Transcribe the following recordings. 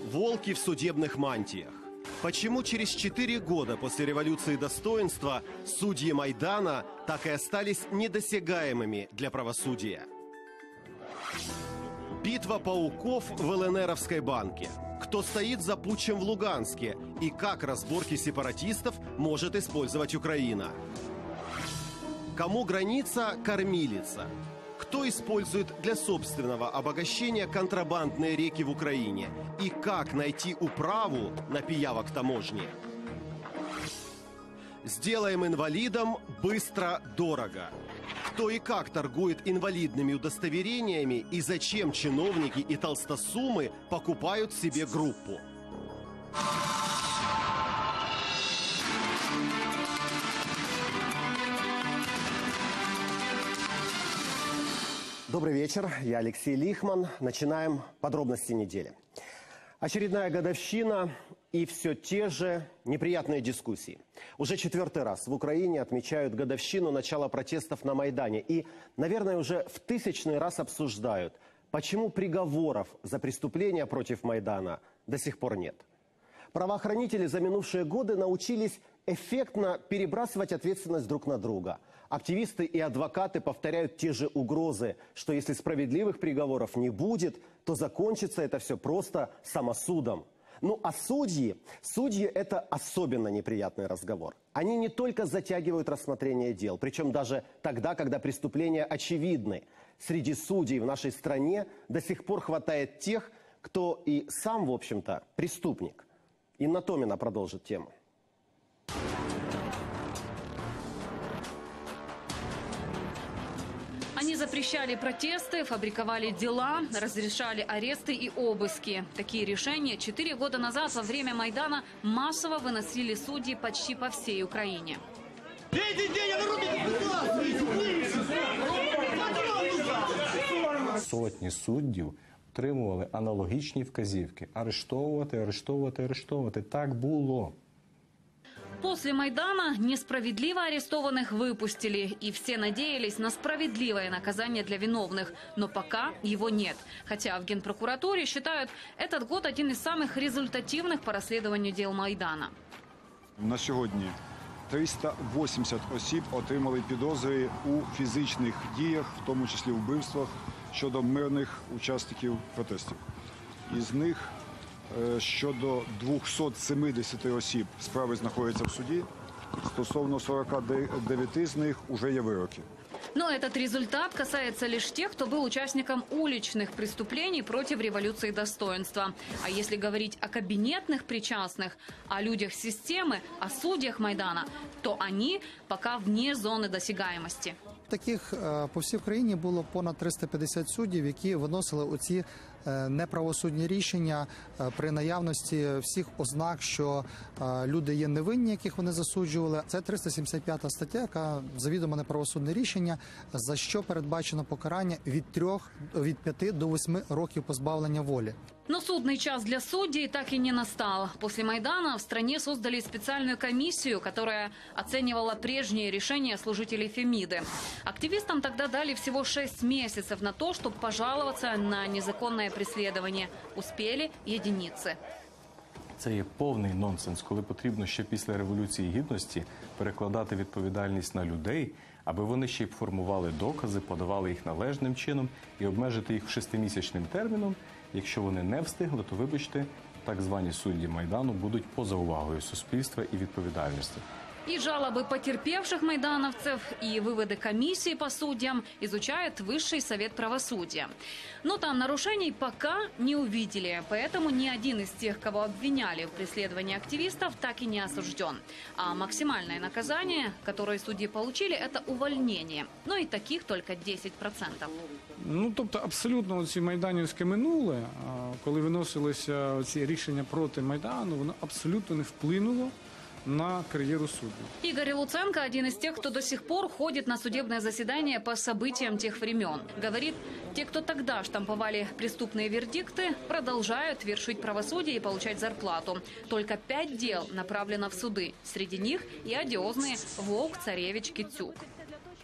Волки в судебных мантиях. Почему через 4 года после революции достоинства судьи Майдана так и остались недосягаемыми для правосудия? Битва пауков в ЛНРовской банке. Кто стоит за путчем в Луганске и как разборки сепаратистов может использовать Украина? Кому граница – кормилица? Кто использует для собственного обогащения контрабандные реки в Украине? И как найти управу на пиявок таможни? Сделаем инвалидам быстро, дорого. Кто и как торгует инвалидными удостоверениями и зачем чиновники и толстосумы покупают себе группу? Добрый вечер, я Алексей Лихман. Начинаем подробности недели. Очередная годовщина и все те же неприятные дискуссии. Уже 4-й раз в Украине отмечают годовщину начала протестов на Майдане. И, наверное, уже в 1000-й раз обсуждают, почему приговоров за преступления против Майдана до сих пор нет. Правоохранители за минувшие годы научились эффектно перебрасывать ответственность друг на друга. Активисты и адвокаты повторяют те же угрозы, что если справедливых приговоров не будет, то закончится это все просто самосудом. Ну а судьи – это особенно неприятный разговор. Они не только затягивают рассмотрение дел, причем даже тогда, когда преступления очевидны. Среди судей в нашей стране до сих пор хватает тех, кто и сам, в общем-то, преступник. Инна Томина продолжит тему. Они запрещали протесты, фабриковали дела, разрешали аресты и обыски. Такие решения 4 года назад во время Майдана массово выносили судьи почти по всей Украине. Сотні суддів отримували аналогічні вказівки – арештовувати, арештовувати, арештовувати. Так було. После Майдана несправедливо арестованных выпустили, и все надеялись на справедливое наказание для виновных. Но пока его нет. Хотя в Генпрокуратуре считают, этот год один из самых результативных по расследованию дел Майдана. На сьогодні 380 осіб отримали підозри у фізичних діях, в тому числі вбивствах, щодо мирних учасників протестів. Із них щодо 270 осіб справи знаходяться в суді, стосовно 49 з них уже є вироки. Но этот результат касается лишь тех, кто был участником уличных преступлений против революции достоинства. А если говорить о кабинетных причастных, о людях системы, о судьях Майдана, то они пока вне зоны досягаемости. Таких по всій Україні було понад 350 суддів, які виносили оці неправосудні рішення при наявності всіх ознак, що люди є невинні, яких вони засуджували. Це 375 стаття, яка завідомо неправосудне рішення, за що передбачено покарання від 5 до 8 років позбавлення волі. Но судный час для судей так и не настал. После Майдана в стране создали специальную комиссию, которая оценивала прежние решения служителей Фемиды. Активистам тогда дали всего 6 месяцев на то, чтобы пожаловаться на незаконное преследование. Успели единицы. Це є повний нонсенс, коли потрібно ще після Революції Гідності перекладати відповідальність на людей, аби вони ще й формували докази, подавали їх належним чином і обмежити їх 6-місячним терміном. Якщо вони не встигли, то, вибачте, так звані судді Майдану будуть поза увагою суспільства і відповідальності. И жалобы потерпевших майдановцев, и выводы комиссии по судьям изучает Высший совет правосудия. Но там нарушений пока не увидели, поэтому ни один из тех, кого обвиняли в преследовании активистов, так и не осужден. А максимальное наказание, которое судьи получили, это увольнение. Но и таких только 10%. Ну, тобто, абсолютно ці майданівське минуле, коли виносилися ці рішення проти Майдану, воно абсолютно не вплинуло на карьеру судей. Игорь Луценко – один из тех, кто до сих пор ходит на судебное заседание по событиям тех времен. Говорит, те, кто тогда штамповали преступные вердикты, продолжают вершить правосудие и получать зарплату. Только 5 дел направлено в суды. Среди них и одиозные Вовк, Царевич, Кицюк.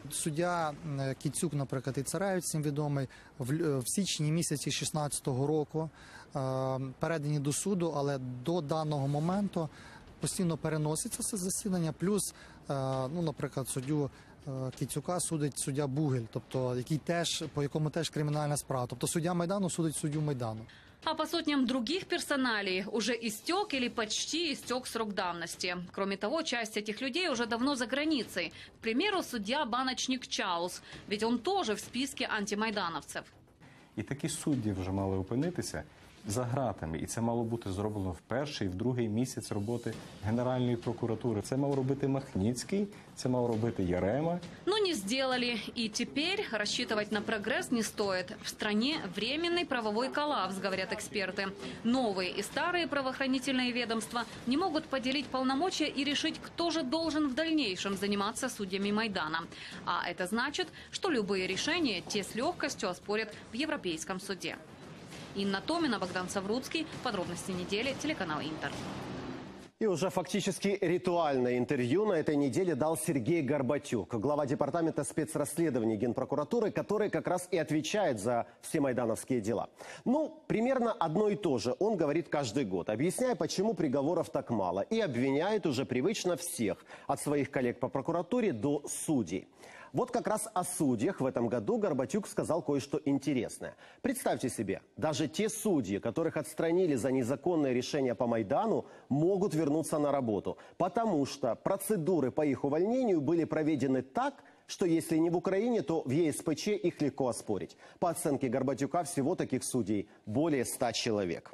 Суддя Кіцюк, наприклад, і Цараєв, всім відомий, в січні місяці 16-го року передані до суду, але до даного моменту постійно переноситься це засідання, плюс, наприклад, суддю Кіцюка судить суддя Бугель, тобто по якому теж кримінальна справа. Тобто суддя Майдану судить суддю Майдану. А по сотням других персоналей уже истек или почти истек срок давности. Кроме того, часть этих людей уже давно за границей. К примеру, судья-баночник Чаус. Ведь он тоже в списке антимайдановцев. І такі судді вже мали опинитися за ґратами. І це мало бути зроблено в перший, в другий місяць роботи Генеральної прокуратури. Це мав робити Махніцький, це мав робити Ярема. Но не сделали. И теперь рассчитывать на прогресс не стоит. В стране временный правовой коллапс, говорят эксперты. Новые и старые правоохранительные ведомства не могут поделить полномочия и решить, кто же должен в дальнейшем заниматься судьями Майдана. А это значит, что любые решения те с легкостью оспорят в Европейском суде. Инна Томина, Богдан Савруцкий. Подробности недели. Телеканал Интер. И уже фактически ритуальное интервью на этой неделе дал Сергей Горбатюк, глава департамента спецрасследований Генпрокуратуры, который как раз и отвечает за все майдановские дела. Примерно одно и то же он говорит каждый год, объясняя, почему приговоров так мало, и обвиняет уже привычно всех, от своих коллег по прокуратуре до судей. Вот как раз о судьях в этом году Горбатюк сказал кое-что интересное. Представьте себе, даже те судьи, которых отстранили за незаконное решение по Майдану, могут вернуться на работу, потому что процедуры по их увольнению были проведены так, что если не в Украине, то в ЕСПЧ их легко оспорить. По оценке Горбатюка, всего таких судей более 100 человек.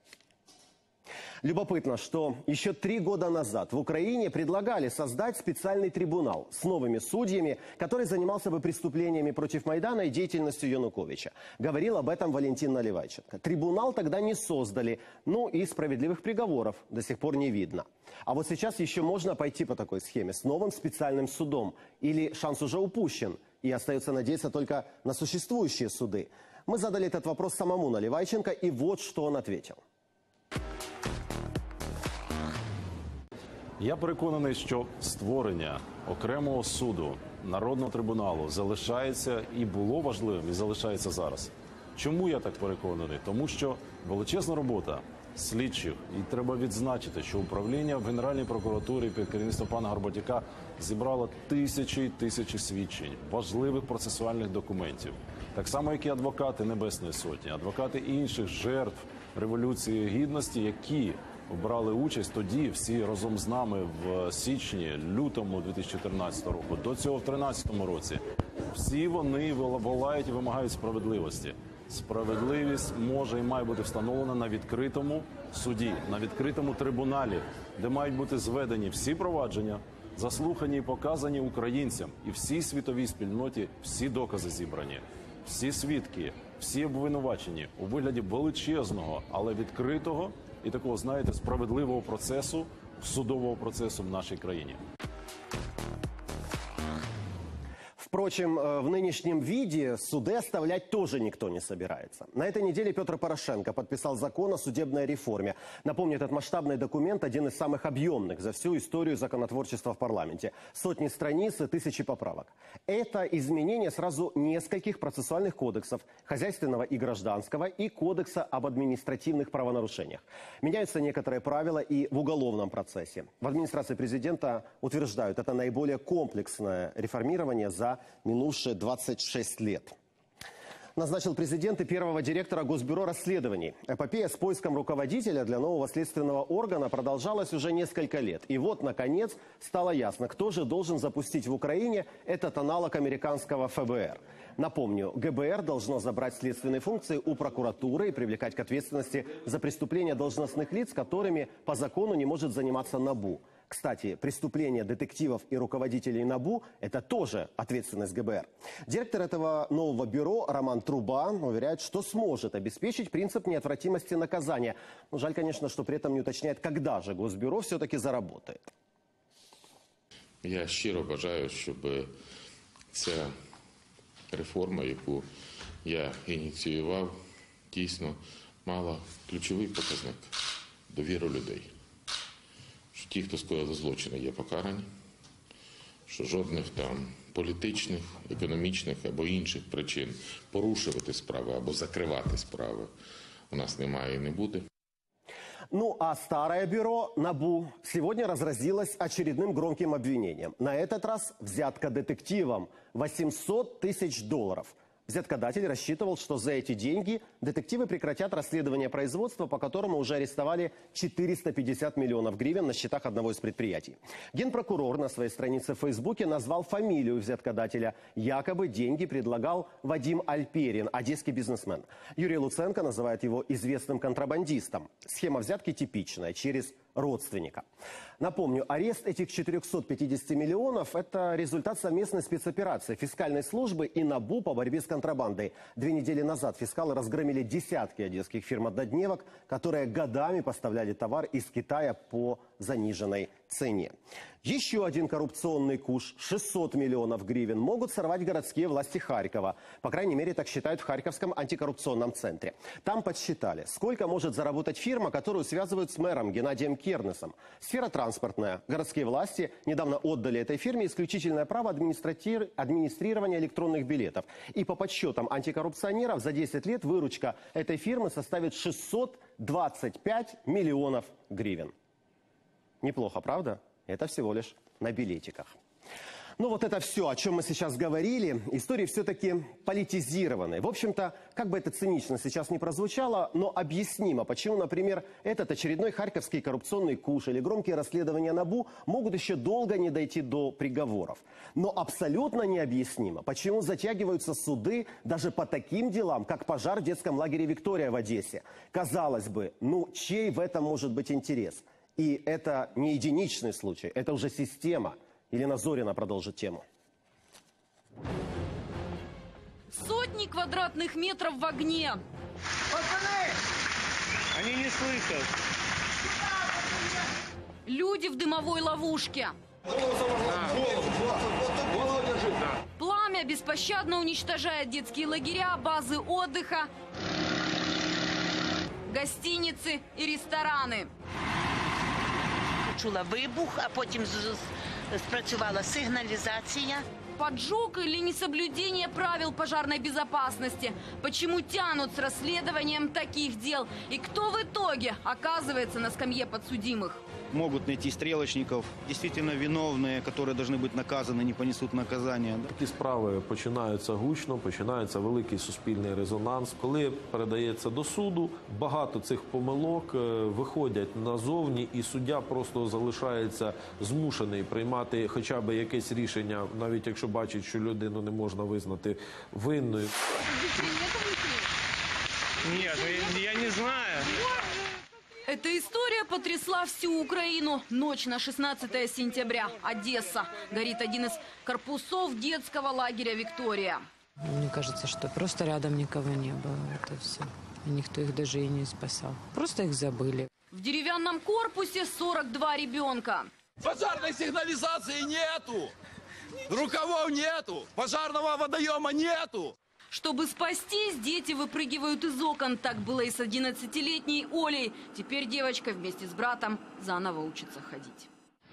Любопытно, что еще 3 года назад в Украине предлагали создать специальный трибунал с новыми судьями, который занимался бы преступлениями против Майдана и деятельностью Януковича. Говорил об этом Валентин Наливайченко. Трибунал тогда не создали, и справедливых приговоров до сих пор не видно. А вот сейчас еще можно пойти по такой схеме с новым специальным судом. Или шанс уже упущен, и остается надеяться только на существующие суды. Мы задали этот вопрос самому Наливайченко, и вот что он ответил. Я переконаний, що створення окремого суду, Народного трибуналу залишається і було важливим, і залишається зараз. Чому я так переконаний? Тому що величезна робота слідчих, і треба відзначити, що управління в Генеральній прокуратурі під керівництвом пана Горбатюка зібрало тисячі і тисячі свідчень, важливих процесуальних документів. Так само, як і адвокати Небесної Сотні, адвокати інших жертв Революції Гідності, які брали участь тоді всі разом з нами в січні, лютому 2014 року, до цього в 2013 році. Всі вони волають і вимагають справедливості. Справедливість може і має бути встановлена на відкритому суді, на відкритому трибуналі, де мають бути зведені всі провадження, заслухані і показані українцям і всій світовій спільноті всі докази зібрані. Всі свідки, всі обвинувачені у вигляді величезного, але відкритого і такого, знаєте, справедливого процесу, судового процесу в нашей краине. Впрочем, в нынешнем виде суды оставлять тоже никто не собирается. На этой неделе Петр Порошенко подписал закон о судебной реформе. Напомню, этот масштабный документ один из самых объемных за всю историю законотворчества в парламенте. Сотни страниц и тысячи поправок. Это изменение сразу нескольких процессуальных кодексов, хозяйственного и гражданского, и кодекса об административных правонарушениях. Меняются некоторые правила и в уголовном процессе. В администрации президента утверждают, это наиболее комплексное реформирование за минувшие 26 лет. Назначил президент и первого директора Госбюро расследований. Эпопея с поиском руководителя для нового следственного органа продолжалась уже несколько лет. И вот, наконец, стало ясно, кто же должен запустить в Украине этот аналог американского ФБР. Напомню, ГБР должно забрать следственные функции у прокуратуры и привлекать к ответственности за преступления должностных лиц, которыми по закону не может заниматься НАБУ. Кстати, преступления детективов и руководителей НАБУ – это тоже ответственность ГБР. Директор этого нового бюро Роман Труба уверяет, что сможет обеспечить принцип неотвратимости наказания. Жаль, конечно, что при этом не уточняет, когда же Госбюро все-таки заработает. Я щиро бажаю, щоб ця реформа, яку я ініціював, дійсно мала ключовий показник – довіру людей. Що ті, хто скоїли злочини, є покарані, що жодних там політичних, економічних або інших причин порушувати справи або закривати справи у нас немає і не буде. Ну а старое бюро НАБУ сегодня разразилось очередным громким обвинением. На этот раз взятка детективам $800 тысяч. Взяткодатель рассчитывал, что за эти деньги детективы прекратят расследование производства, по которому уже арестовали 450 миллионов гривен на счетах одного из предприятий. Генпрокурор на своей странице в Фейсбуке назвал фамилию взяткодателя. Якобы деньги предлагал Вадим Альперин, одесский бизнесмен. Юрий Луценко называет его известным контрабандистом. Схема взятки типичная, через родственника. Напомню, арест этих 450 миллионов – это результат совместной спецоперации фискальной службы и НАБУ по борьбе с контрабандой. 2 недели назад фискалы разгромили десятки одесских фирм-однодневок, которые годами поставляли товар из Китая по заниженной цене. Еще один коррупционный куш – 600 миллионов гривен – могут сорвать городские власти Харькова. По крайней мере, так считают в Харьковском антикоррупционном центре. Там подсчитали, сколько может заработать фирма, которую связывают с мэром Геннадием Кернесом. Сфера транспортная. Городские власти недавно отдали этой фирме исключительное право администрирования электронных билетов. И по подсчетам антикоррупционеров за 10 лет выручка этой фирмы составит 625 миллионов гривен. Неплохо, правда? Это всего лишь на билетиках. Ну вот это все, о чем мы сейчас говорили. Истории все-таки политизированы. В общем-то, как бы это цинично сейчас не прозвучало, но объяснимо, почему, например, этот очередной харьковский коррупционный куш или громкие расследования НАБУ могут еще долго не дойти до приговоров. Но абсолютно необъяснимо, почему затягиваются суды даже по таким делам, как пожар в детском лагере «Виктория» в Одессе. Казалось бы, ну чей в этом может быть интерес? И это не единичный случай, это уже система. Елена Зорина продолжит тему. Сотни квадратных метров в огне. Пацаны! Они не слышат. Люди в дымовой ловушке. Пламя беспощадно уничтожает детские лагеря, базы отдыха, гостиницы и рестораны. Чула вибух, а потім спрацювала сигналізація. Поджог или несоблюдение правил пожарной безопасности? Почему тянут с расследованием таких дел? И кто в итоге оказывается на скамье подсудимых? Могут найти стрелочников, действительно виновные, которые должны быть наказаны, не понесут наказания. Такі справи починаються гучно, починається великий суспільний резонанс. Коли передається до суду, багато цих помилок виходять назовні, і суддя просто залишається змушений приймати хоча б якесь рішення, навіть якщо бачить, що людину не можна визнати винною. Ні, я не знаю. Эта история потрясла всю Украину. Ночь на 16 сентября. Одесса. Горит один из корпусов детского лагеря «Виктория». Мне кажется, что просто рядом никого не было. Это все. И никто их даже и не спасал. Просто их забыли. В деревянном корпусе 42 ребенка. Пожарной сигнализации нету! Рукавов нету! Пожарного водоема нету! Чтобы спастись, дети выпрыгивают из окон. Так было и с 11-летней Олей. Теперь девочка вместе с братом заново учится ходить.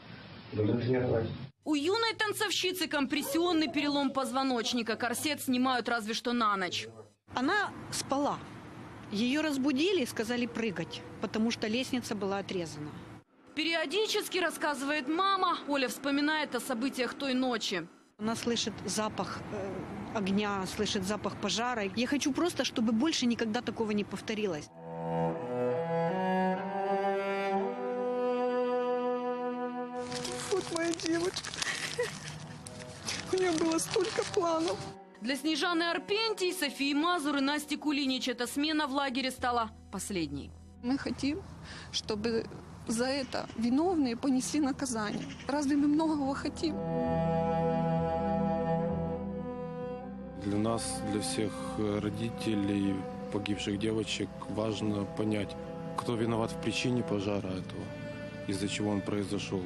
У юной танцовщицы компрессионный перелом позвоночника. Корсет снимают разве что на ночь. Она спала. Ее разбудили и сказали прыгать, потому что лестница была отрезана. Периодически, рассказывает мама, Оля вспоминает о событиях той ночи. Она слышит запах огня, слышит запах пожара. Я хочу просто, чтобы больше никогда такого не повторилось. Вот моя девочка. У нее было столько планов. Для Снежаны Арпентий, Софии Мазур и Насти Кулинич эта смена в лагере стала последней. Мы хотим, чтобы за это виновные понесли наказание. Разве мы многого хотим? Для нас, для всех родителей погибших девочек, важно понять, кто виноват в причине пожара этого, из-за чего он произошел.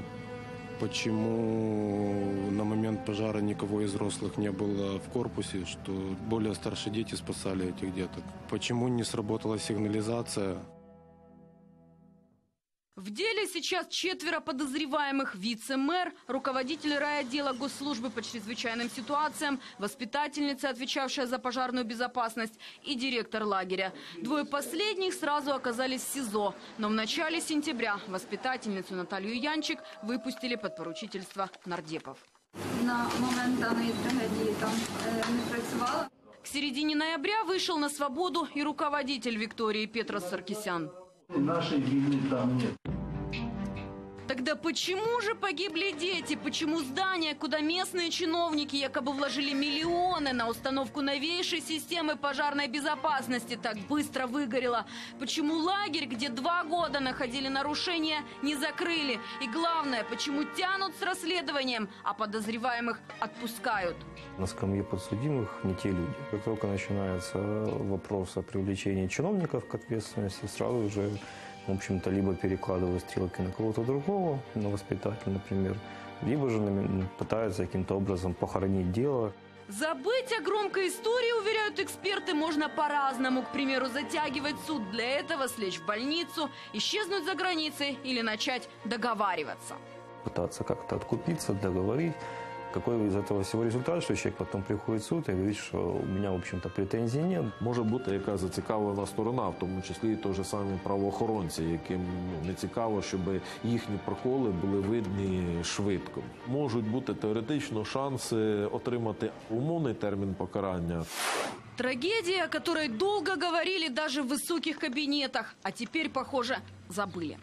Почему на момент пожара никого из взрослых не было в корпусе, что более старшие дети спасали этих деток. Почему не сработала сигнализация? В деле сейчас 4 подозреваемых: вице-мэр, руководитель райотдела госслужбы по чрезвычайным ситуациям, воспитательница, отвечавшая за пожарную безопасность, и директор лагеря. 2 последних сразу оказались в СИЗО. Но в начале сентября воспитательницу Наталью Янчик выпустили под поручительство нардепов. На момент даної трагедії там не працювала. К середине ноября вышел на свободу и руководитель Виктории Петрос Саркисян. Нашей вины там нет. Тогда почему же погибли дети? Почему здание, куда местные чиновники якобы вложили миллионы на установку новейшей системы пожарной безопасности, так быстро выгорело? Почему лагерь, где 2 года находили нарушения, не закрыли? И главное, почему тянут с расследованием, а подозреваемых отпускают? На скамье подсудимых не те люди. Как только начинается вопрос о привлечении чиновников к ответственности, сразу же, в общем-то, либо перекладывают стрелки на кого-то другого, на воспитателя, например, либо же пытаются каким-то образом похоронить дело. Забыть о громкой истории, уверяют эксперты, можно по-разному. К примеру, затягивать суд, для этого слечь в больницу, исчезнуть за границей или начать договариваться. Пытаться как-то откупиться, договорить. Какой из этого всего результат, що чоловік потім приходить в суд і говорить, що у мене, в общем-то, претензій немає. Може бути якась зацікавлена сторона, в тому числі і той же самі правоохоронці, яким не цікаво, щоб їхні проколи були видні швидко. Можуть бути теоретично шанси отримати умовний термін покарання. Трагедия, о которой долго говорили даже в высоких кабинетах, а теперь, похоже, забыли.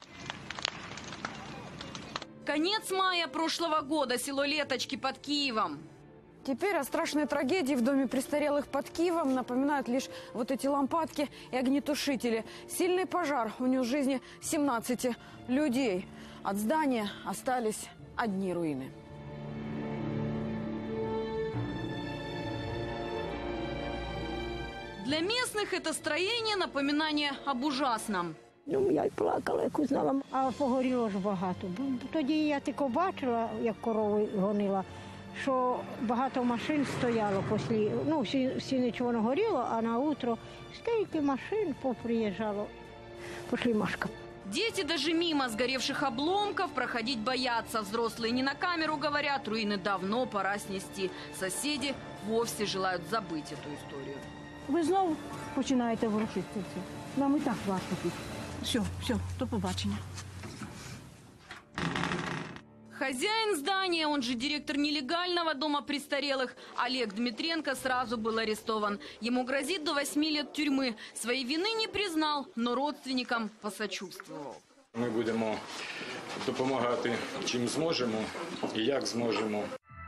Конец мая прошлого года. Село Леточки под Киевом. Теперь о страшной трагедии в доме престарелых под Киевом напоминают лишь вот эти лампадки и огнетушители. Сильный пожар унес жизни 17 людей. От здания остались одни руины. Для местных это строение напоминание об ужасном. Ну, я й плакала, як узнала. А погоріло ж багато. Тоді я тільки бачила, як корови гонила, що багато машин стояло після, ну, всі нічого не горіло, а на утро скільки машин поприїжджало. Пішли Машка. Дети даже мимо сгоревших обломков проходить боятся. Взрослые не на камеру говорят, руины давно пора снести. Соседи вовсе желают забыть эту историю. Ви знову починаєте ворушитися. Нам і так важко тут. Все, до побачення. Хозяин здания, он же директор нелегального дома престарелых, Олег Дмитренко, сразу был арестован. Ему грозит до 8 лет тюрьмы. Своей вины не признал, но родственникам посочувствовал. Ми будемо допомагати чим зможемо і як зможемо.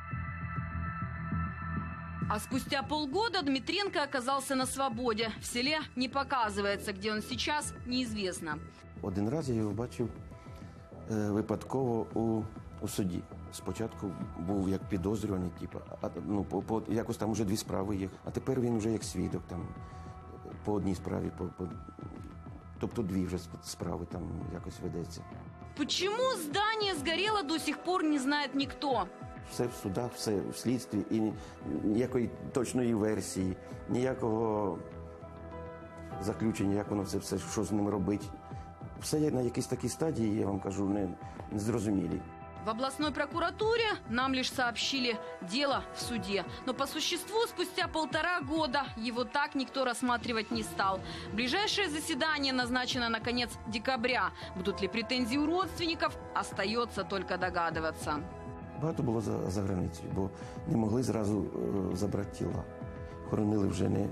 А спустя полгода Дмитренко оказался на свободе. В селе не показывается, где он сейчас, неизвестно. Один раз я його бачив випадково у суді. Спочатку був як підозрюваний, якось там вже 2 справи є. А тепер він вже як свідок там по одній справі, тобто 2 вже справи там якось ведеться. Почему здание сгорело, до сих пор не знает никто. Все в судах, все в слідстві і ніякої точної версії, ніякого заключення, як воно все, що з ним робить. Все на якійсь такій стадії, я вам кажу, не зрозумілі. В областной прокуратуре нам лишь сообщили дело в суде. Но по существу спустя 1,5 года его так никто рассматривать не стал. Ближайшее заседание назначено на конец декабря. Будут ли претензии у родственников, остается только догадываться. Багато було за границею, бо не могли зразу забрати тіла. Хоронили вже не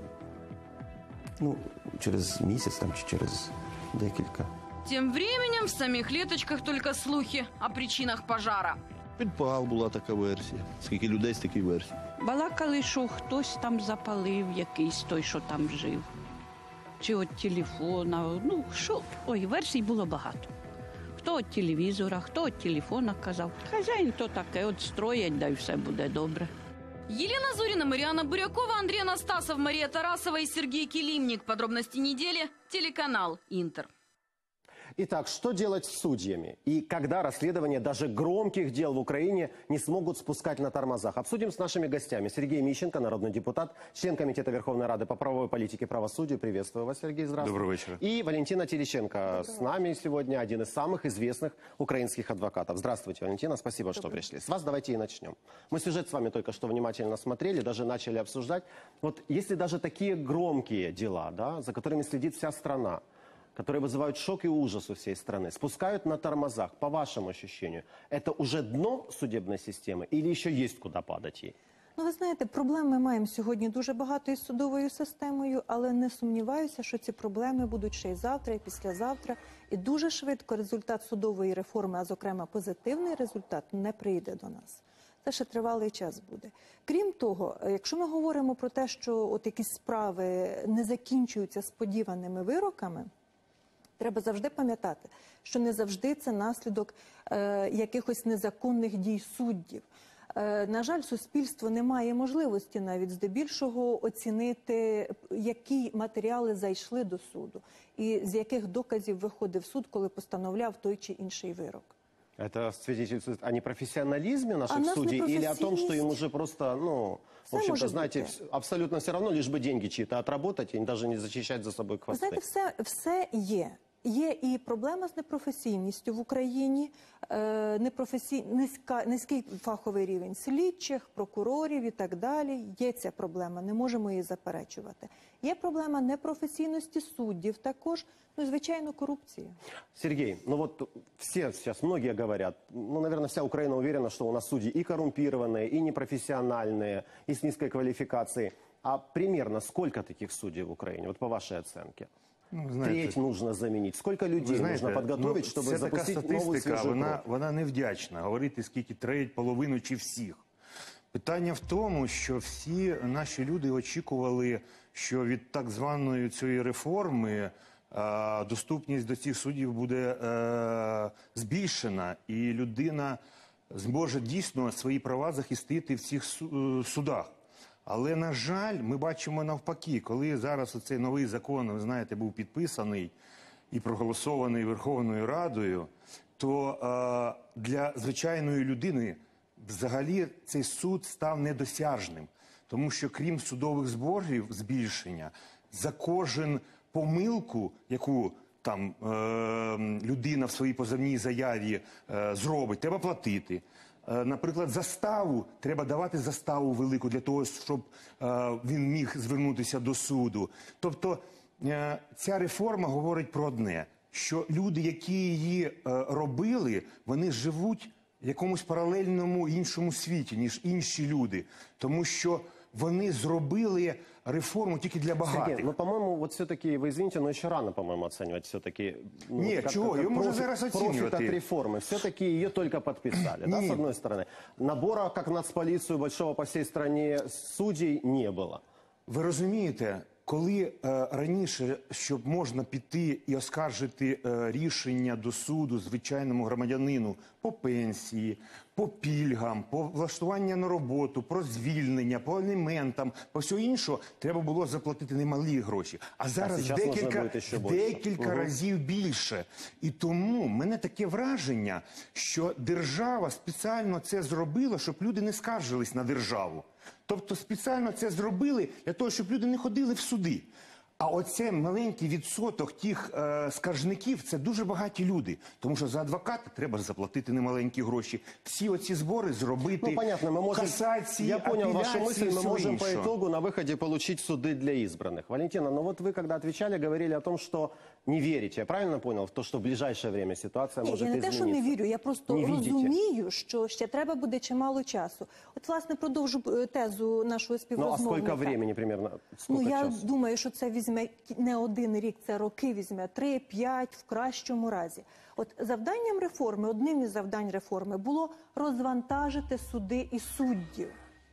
через місяць там, чи через декілька. Тем временем в самих Леточках только слухи о причинах пожара. Підпал була така версія. Скільки людей, стільки версій. Балакали, що хтось там запалив, якийсь той, що там жив. Чи від телефона. Версій було багато. Хто від телевізора, хто від телефона казав. Хазяїн то таке, от строять, да й все буде добре. Елена Зорина, Мариана Бурякова, Андрей Анастасов, Мария Тарасова и Сергей Килимник. Подробности недели. Телеканал «Интер». Итак, что делать с судьями? И когда расследование даже громких дел в Украине не смогут спускать на тормозах? Обсудим с нашими гостями. Сергей Мищенко, народный депутат, член Комитета Верховной Рады по правовой политике и правосудию. Приветствую вас, Сергей, здравствуйте. Доброго вечера. И Валентина Терещенко с нами сегодня, один из самых известных украинских адвокатов. Здравствуйте, Валентина, спасибо, что пришли. С вас давайте и начнем. Мы сюжет с вами только что внимательно смотрели, даже начали обсуждать. Вот если даже такие громкие дела, да, за которыми следит вся страна, которые вызывают шок и ужас у всей страны, спускают на тормозах, по вашему ощущению, это уже дно судебной системы или еще есть куда падать ей? Ну, ви знаєте, проблем ми маємо сьогодні дуже багато із судовою системою, але не сумніваюся, що ці проблеми будуть ще й завтра, і післязавтра. І дуже швидко результат судової реформи, а зокрема позитивний результат, не прийде до нас. Це ще тривалий час буде. Крім того, якщо ми говоримо про те, що от якісь справи не закінчуються сподіваними вироками, треба завжди пам'ятати, що не завжди це наслідок якихось незаконних дій суддів. На жаль, суспільство не має можливості навіть здебільшого оцінити, які матеріали зайшли до суду і з яких доказів виходив суд, коли постановляв той чи інший вирок. Это свидетельствует о непрофессионализме наших судей или о том, что им уже просто, ну, в общем-то, знаете, абсолютно все равно, лишь бы деньги чьи-то отработать и даже не зачищать за собой хвосты? Знаєте, все є. Є і проблема з непрофесійністю в Україні, низький фаховий рівень слідчих, прокурорів і так далі. Є ця проблема, не можемо її заперечувати. Є проблема непрофесійності суддів також, ну і, звичайно, корупція. Сергей, ну вот все сейчас, многие говорят, ну, наверное, вся Украина уверена, что у нас судьи и коррумпированные, и непрофессиональные, и с низкой квалификацией. А примерно сколько таких судей в Украине, вот по вашей оценке? Ну, знаєте, треть нужно замінити. Скільки людей нужно підготовити, щоб запустити нову свіжу кров? Вона невдячна. Говорити, скільки треть, половину чи всіх. Питання в тому, що всі наші люди очікували, що від так званої цієї реформи доступність до цих суддів буде збільшена, і людина зможе дійсно свої права захистити в цих судах. Але, на жаль, ми бачимо навпаки, коли зараз оцей новий закон, ви знаєте, був підписаний і проголосований Верховною Радою, то для звичайної людини взагалі цей суд став недосяжним. Тому що крім судових зборів збільшення, за кожен помилку, яку там людина в своїй позовній заяві зробить, треба платити. Наприклад, заставу, треба давати заставу велику для того, щоб він міг звернутися до суду. Тобто ця реформа говорить про одне, що люди, які її робили, вони живуть в якомусь паралельному іншому світі, ніж інші люди. Тому що вони зробили реформу тільки для багатих. Сергей, ну, по-моему, вот все-таки, вы извините, но еще рано, по-моему, оценивать все-таки... Ну, нет, чего, ее можно зараз оценивать. Профит от реформы. Все-таки ее только подписали, да, с одной стороны. Набора, как в Нацполицию, большого по всей стране судей не было. Ви розумієте, коли раніше, щоб можна піти і оскаржити рішення до суду звичайному громадянину по пенсії, по пільгам, по влаштуванню на роботу, про звільнення, по аліментам, по всього іншого, треба було заплатити немалі гроші. А зараз декілька разів більше. І тому в мене таке враження, що держава спеціально це зробила, щоб люди не скаржились на державу. Тобто спеціально це зробили для того, щоб люди не ходили в суди. А оце маленький відсоток тих скаржників – це дуже багаті люди. Тому що за адвоката треба заплатити немаленькі гроші. Всі оці збори зробити, ну, понятно, мы можем, касації, я понял вашу мысль, мы можем по іншого. итогу на выходе получить суды для избранных. Валентина, ну вот вы, когда отвечали, говорили о том, что не верите. Я правильно понял? В то, что в ближайшее время ситуация может измениться? Я не те, що не вірю, я просто розумію, що ще треба буде чимало часу. От, власне, продовжу тезу нашого співрозмовника. Ну, а скільки времени примерно? Ну, я думаю, що це візьме не один рік, це роки візьме, 3-5 в кращому разі. От завданням реформи, одним із завдань реформи було розвантажити суди і суддів.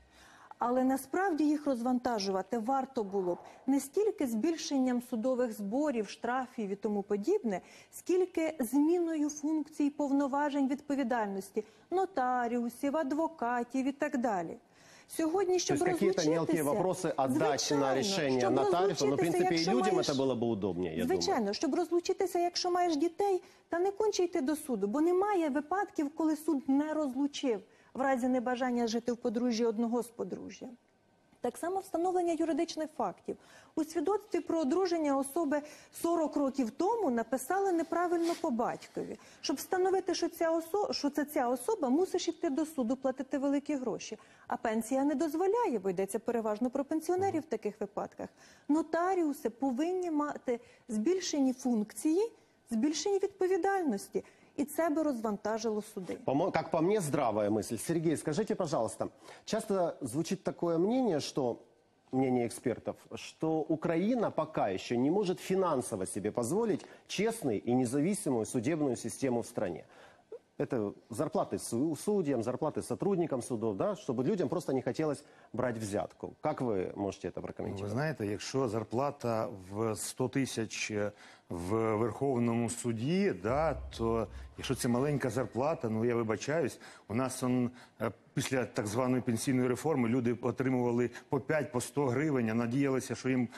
Але насправді їх розвантажувати варто було б не стільки збільшенням судових зборів, штрафів і тому подібне, скільки зміною функцій, повноважень, відповідальності нотаріусів, адвокатів і так далі. Сьогодні, щоб То есть какие-то мелкие розлучитися, вопросы отдать на решение щоб нотариусу, но в принципе и якщо людям маєш- это было бы удобнее, я думаю. Звичайно, щоб розлучитися, якщо маєш дітей, та не конче йти до суду, бо немає випадків, коли суд не розлучив в разі небажання жити в подружжі одного з подружжя. Так само встановлення юридичних фактів. У свідоцтві про одруження особи 40 років тому написали неправильно по батькові. Щоб встановити, що ця особа, мусиш йти до суду, платити великі гроші. А пенсія не дозволяє, бо йдеться переважно про пенсіонерів в таких випадках. Нотаріуси повинні мати збільшені функції, збільшені відповідальності. И це бы розвантажило суды. Как по мне, здравая мысль. Сергей, скажите, пожалуйста, часто звучит такое мнение, мнение экспертов, что Украина пока еще не может финансово себе позволить честную и независимую судебную систему в стране. Это зарплаты судьям, зарплаты сотрудникам судов, да, чтобы людям просто не хотелось брать взятку. Как вы можете это прокомментировать? Ви знаєте, якщо зарплата в 100 тисяч в Верховному суді, да, то якщо це маленька зарплата, ну я вибачаюсь, у нас після так званої пенсійної реформи люди отримували по 5, по 100 гривень, а надіялися, що їм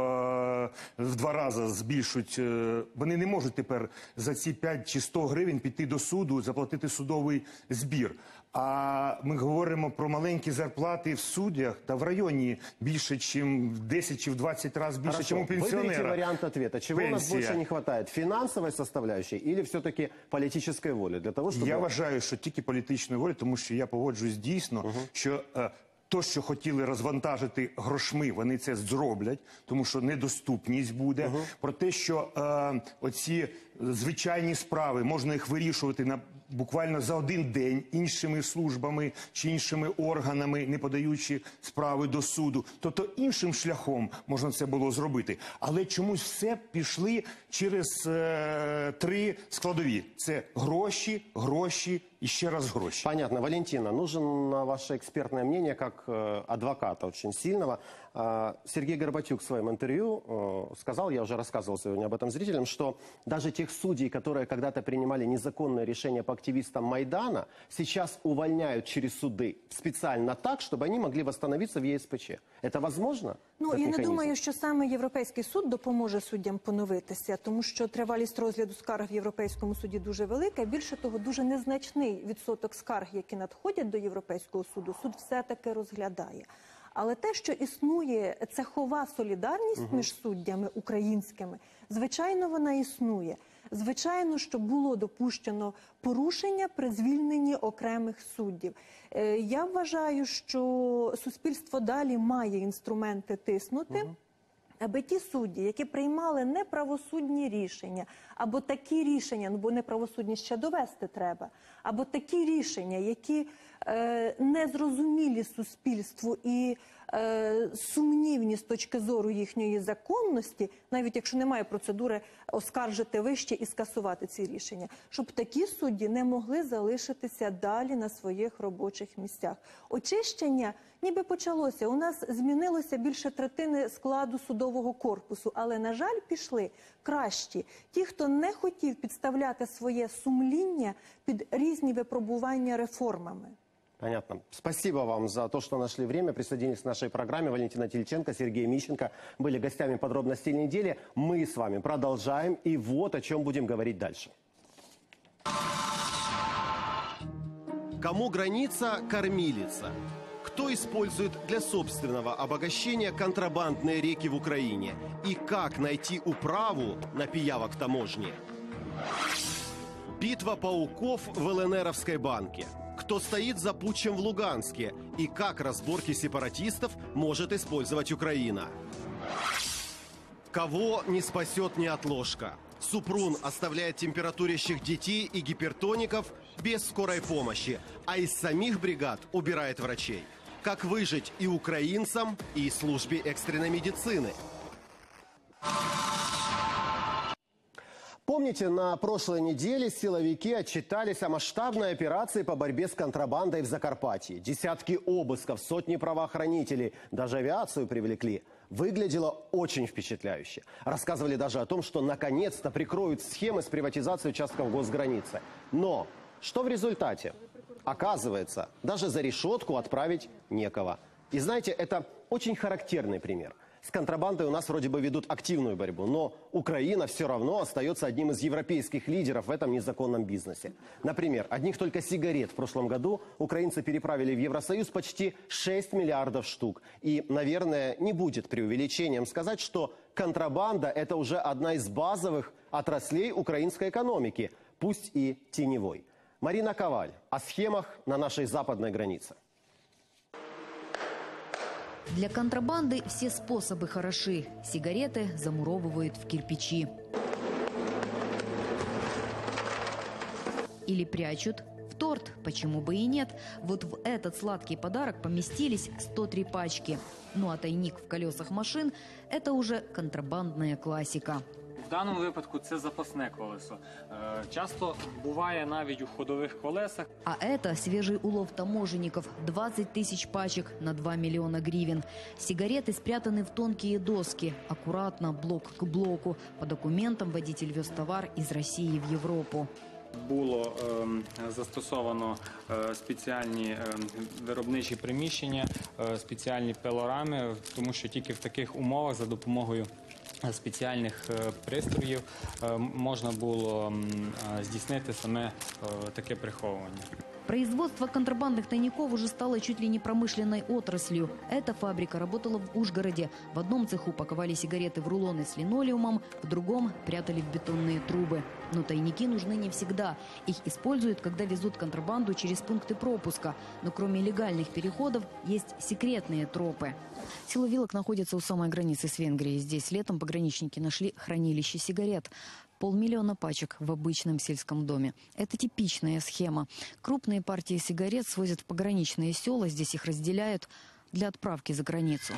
в 2 рази збільшуть. Вони не можуть тепер за ці 5 чи 100 гривень піти до суду, заплатити судовий збір. А ми говоримо про маленькі зарплати в суддях та в районі більше, ніж в 10 чи в 20 разів більше, ніж у пенсіонера. Выберите вариант ответа. Чего у нас больше не хватает? Финансовой составляющей или все-таки политической воли? Для того, чтобы... Я вважаю, що тільки політичної волі, тому що я погоджуюсь дійсно, що то, що хотіли розвантажити грошми, вони це зроблять, тому що недоступність буде. Про те, що оці звичайні справи, можна їх вирішувати буквально за один день іншими службами чи іншими органами, не подаючи справи до суду, то іншим шляхом можна це було зробити. Але чомусь все пішли через 3 складові. Це гроші, гроші и еще раз гроши. Понятно. Валентина, нужно ваше экспертное мнение как адвоката очень сильного. Сергей Горбатюк в своем интервью сказал, я уже рассказывал сегодня об этом зрителям, что даже тех судей, которые когда-то принимали незаконное решение по активистам Майдана, сейчас увольняют через суды специально так, чтобы они могли восстановиться в ЕСПЧ. Это возможно? Ну, я не думаю, що саме Європейський суд допоможе суддям поновитися, тому що тривалість розгляду скарг в Європейському суді дуже велика. Більше того, дуже незначний відсоток скарг, які надходять до Європейського суду, суд все-таки розглядає. Але те, що існує цехова солідарність між суддями українськими, звичайно, вона існує. Звичайно, що було допущено порушення при звільненні окремих суддів. Я вважаю, що суспільство далі має інструменти тиснути, аби ті судді, які приймали неправосудні рішення, або такі рішення, ну бо неправосудність ще довести треба, або такі рішення, які незрозумілі суспільству і сумнівні з точки зору їхньої законності, навіть якщо немає процедури оскаржити вище і скасувати ці рішення, щоб такі судді не могли залишитися далі на своїх робочих місцях. Очищення ніби почалося. У нас змінилося більше третини складу судового корпусу, але, на жаль, пішли кращі. Ті, хто не хотів підставляти своє сумління під різні випробування реформами. Понятно. Спасибо вам за то, что нашли время, присоединились к нашей программе. Валентина Тельченко, Сергей Мищенко были гостями подробностей недели. Мы с вами продолжаем, и вот о чем будем говорить дальше. Кому граница – кормилица? Кто использует для собственного обогащения контрабандные реки в Украине? И как найти управу на пиявок таможни? Битва пауков в ЛНРовской банке. Кто стоит за путчем в Луганске и как разборки сепаратистов может использовать Украина. Кого не спасет неотложка? Супрун оставляет температурящих детей и гипертоников без скорой помощи, а из самих бригад убирает врачей. Как выжить и украинцам, и службе экстренной медицины? Помните, на прошлой неделе силовики отчитались о масштабной операции по борьбе с контрабандой в Закарпатье. Десятки обысков, сотни правоохранителей, даже авиацию привлекли. Выглядело очень впечатляюще. Рассказывали даже о том, что наконец-то прикроют схемы с приватизацией участков госграницы. Но что в результате? Оказывается, даже за решетку отправить некого. И знаете, это очень характерный пример. С контрабандой у нас вроде бы ведут активную борьбу, но Украина все равно остается одним из европейских лидеров в этом незаконном бизнесе. Например, одних только сигарет в прошлом году украинцы переправили в Евросоюз почти 6 миллиардов штук. И, наверное, не будет преувеличением сказать, что контрабанда – это уже одна из базовых отраслей украинской экономики, пусть и теневой. Марина Коваль о схемах на нашей западной границе. Для контрабанды все способы хороши. Сигареты замуровывают в кирпичи. Или прячут в торт. Почему бы и нет? Вот в этот сладкий подарок поместились 103 пачки. Ну а тайник в колесах машин – это уже контрабандная классика. В даному випадку це запасне колесо. Часто буває навіть у ходових колесах. А это свежий улов таможенников. 20 тысяч пачек на 2 миллиона гривен. Сигареты спрятаны в тонкие доски. Аккуратно, блок к блоку. По документам водитель вез товар из России в Европу. Було застосовано спеціальні виробничі приміщення, спеціальні пилорами, тому що тільки в таких умовах за допомогою спеціальних пристроїв можна було здійснити саме таке приховування. Производство контрабандных тайников уже стало чуть ли не промышленной отраслью. Эта фабрика работала в Ужгороде. В одном цеху паковали сигареты в рулоны с линолеумом, в другом прятали в бетонные трубы. Но тайники нужны не всегда. Их используют, когда везут контрабанду через пункты пропуска. Но кроме легальных переходов есть секретные тропы. Село Вилок находится у самой границы с Венгрией. Здесь летом пограничники нашли хранилище сигарет. 500 000 пачек в обычном сельском доме. Это типичная схема. Крупные партии сигарет свозят в пограничные села, здесь их разделяют для отправки за границу.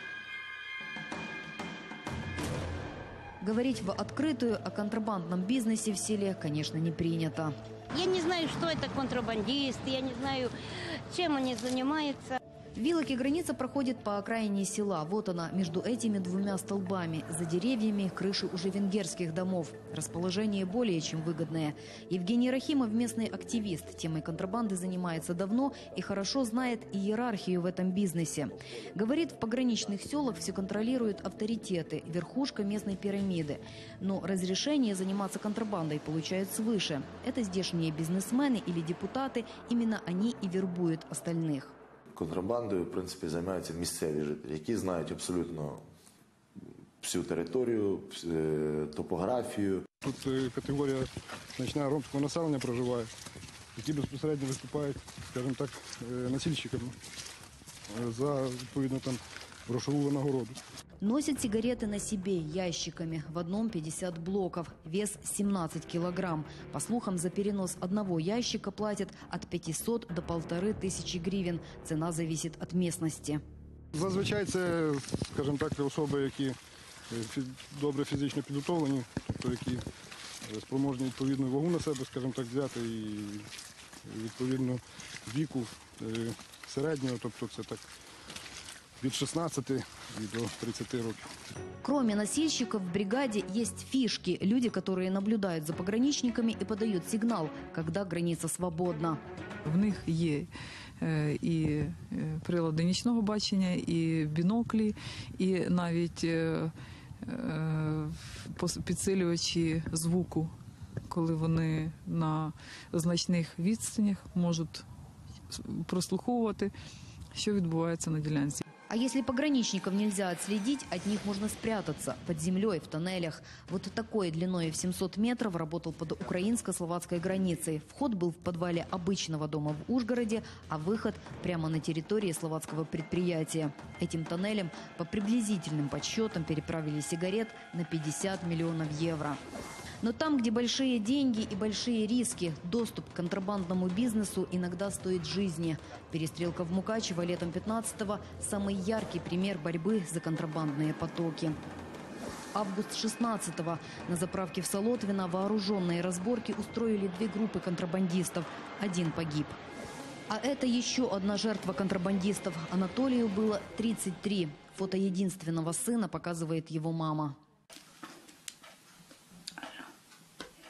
Говорить в открытую о контрабандном бизнесе в селе, конечно, не принято. Я не знаю, что это контрабандисты, я не знаю, чем они занимаются. В Вилоке граница проходит по окраине села. Вот она, между этими двумя столбами. За деревьями крыши уже венгерских домов. Расположение более чем выгодное. Евгений Рахимов – местный активист. Темой контрабанды занимается давно и хорошо знает иерархию в этом бизнесе. Говорит, в пограничных селах все контролируют авторитеты, верхушка местной пирамиды. Но разрешение заниматься контрабандой получают свыше. Это здешние бизнесмены или депутаты. Именно они и вербуют остальных. Контрабандою, в принципі, займаються місцеві жителі, які знають абсолютно всю територію, топографію. Тут категорія значна ромського населення проживає, які безпосередньо виступають, скажімо так, носильщиками за, відповідно, там, грошову винагороду. Носят сигареты на себе ящиками. В одном 50 блоков. Вес 17 килограмм. По слухам, за перенос одного ящика платят от 500 до 1500 гривен. Цена зависит от местности. Зазвичай це, скажімо так, особи, які добре фізично підготовлені, тобто які спроможні відповідну вагу на себе, скажімо так, взяти і відповідно віку середнього, тобто це так від 16 до 30 років. Кроме носильщиков в бригаде есть фишки. Люди, которые наблюдают за пограничниками и подают сигнал, когда граница свободна. В них є і прилади нічного бачення, і біноклі, і навіть підсилювачі звуку, коли вони на значних відстанях можуть прослуховувати, що відбувається на ділянці. А если пограничников нельзя отследить, от них можно спрятаться под землей, в тоннелях. Вот такой длиной в 700 метров работал под украинско-словацкой границей. Вход был в подвале обычного дома в Ужгороде, а выход прямо на территории словацкого предприятия. Этим тоннелем по приблизительным подсчетам переправили сигарет на 50 миллионов евро. Но там, где большие деньги и большие риски, доступ к контрабандному бизнесу иногда стоит жизни. Перестрелка в Мукачево летом 15-го – самый яркий пример борьбы за контрабандные потоки. Август 16-го. На заправке в Солотвино вооруженные разборки устроили 2 группы контрабандистов. 1 погиб. А это еще одна жертва контрабандистов. Анатолию было 33. Фото единственного сына показывает его мама.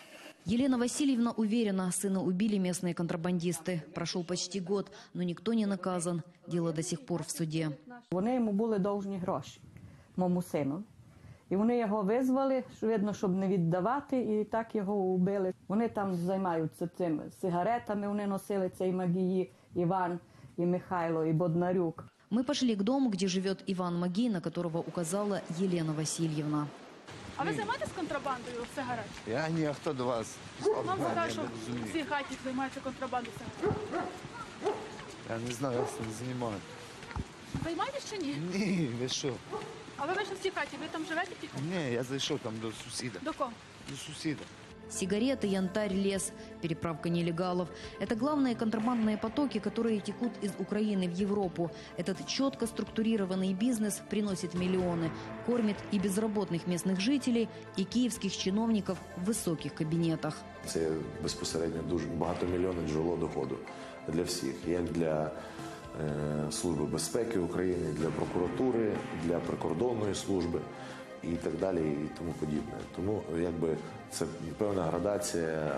Елена Васильевна уверена, сына убили местные контрабандисты. Прошел почти год, но никто не наказан. Дело до сих пор в суде. Вони йому були довжні гроші, моєму сину. І вони його визвали, видно, щоб не віддавати, і так його убили. Вони там займаються цими сигаретами, вони носили цей Магії, Іван, і Михайло, і Боднарюк. Мы пошли к дому, где живет Иван Магий, на которого указала Елена Васильевна. А ви займаєтесь контрабандою сигарет? Я ні, а хто до вас? Вам сказали, що всі хаті займаються контрабандою сигарет. Я не знаю, я цим займаю. Займаєтесь чи ні? Ні, ви що? А ви вийшли в цій хаті, ви там живете тільки? Ні, я зайшов там до сусіда. До кого? До сусіда. Сигареты, янтарь, лес, переправка нелегалов. Это главные контрабандные потоки, которые текут из Украины в Европу. Этот четко структурированный бизнес приносит миллионы, кормит и безработных местных жителей, и киевских чиновников в высоких кабинетах. Це безпосередньо дуже багатомільйонне джерело доходу для всіх. Як для Служби безпеки України, для прокуратури, для прикордонної служби і так далі, і тому подібне. Тому якби це певна градація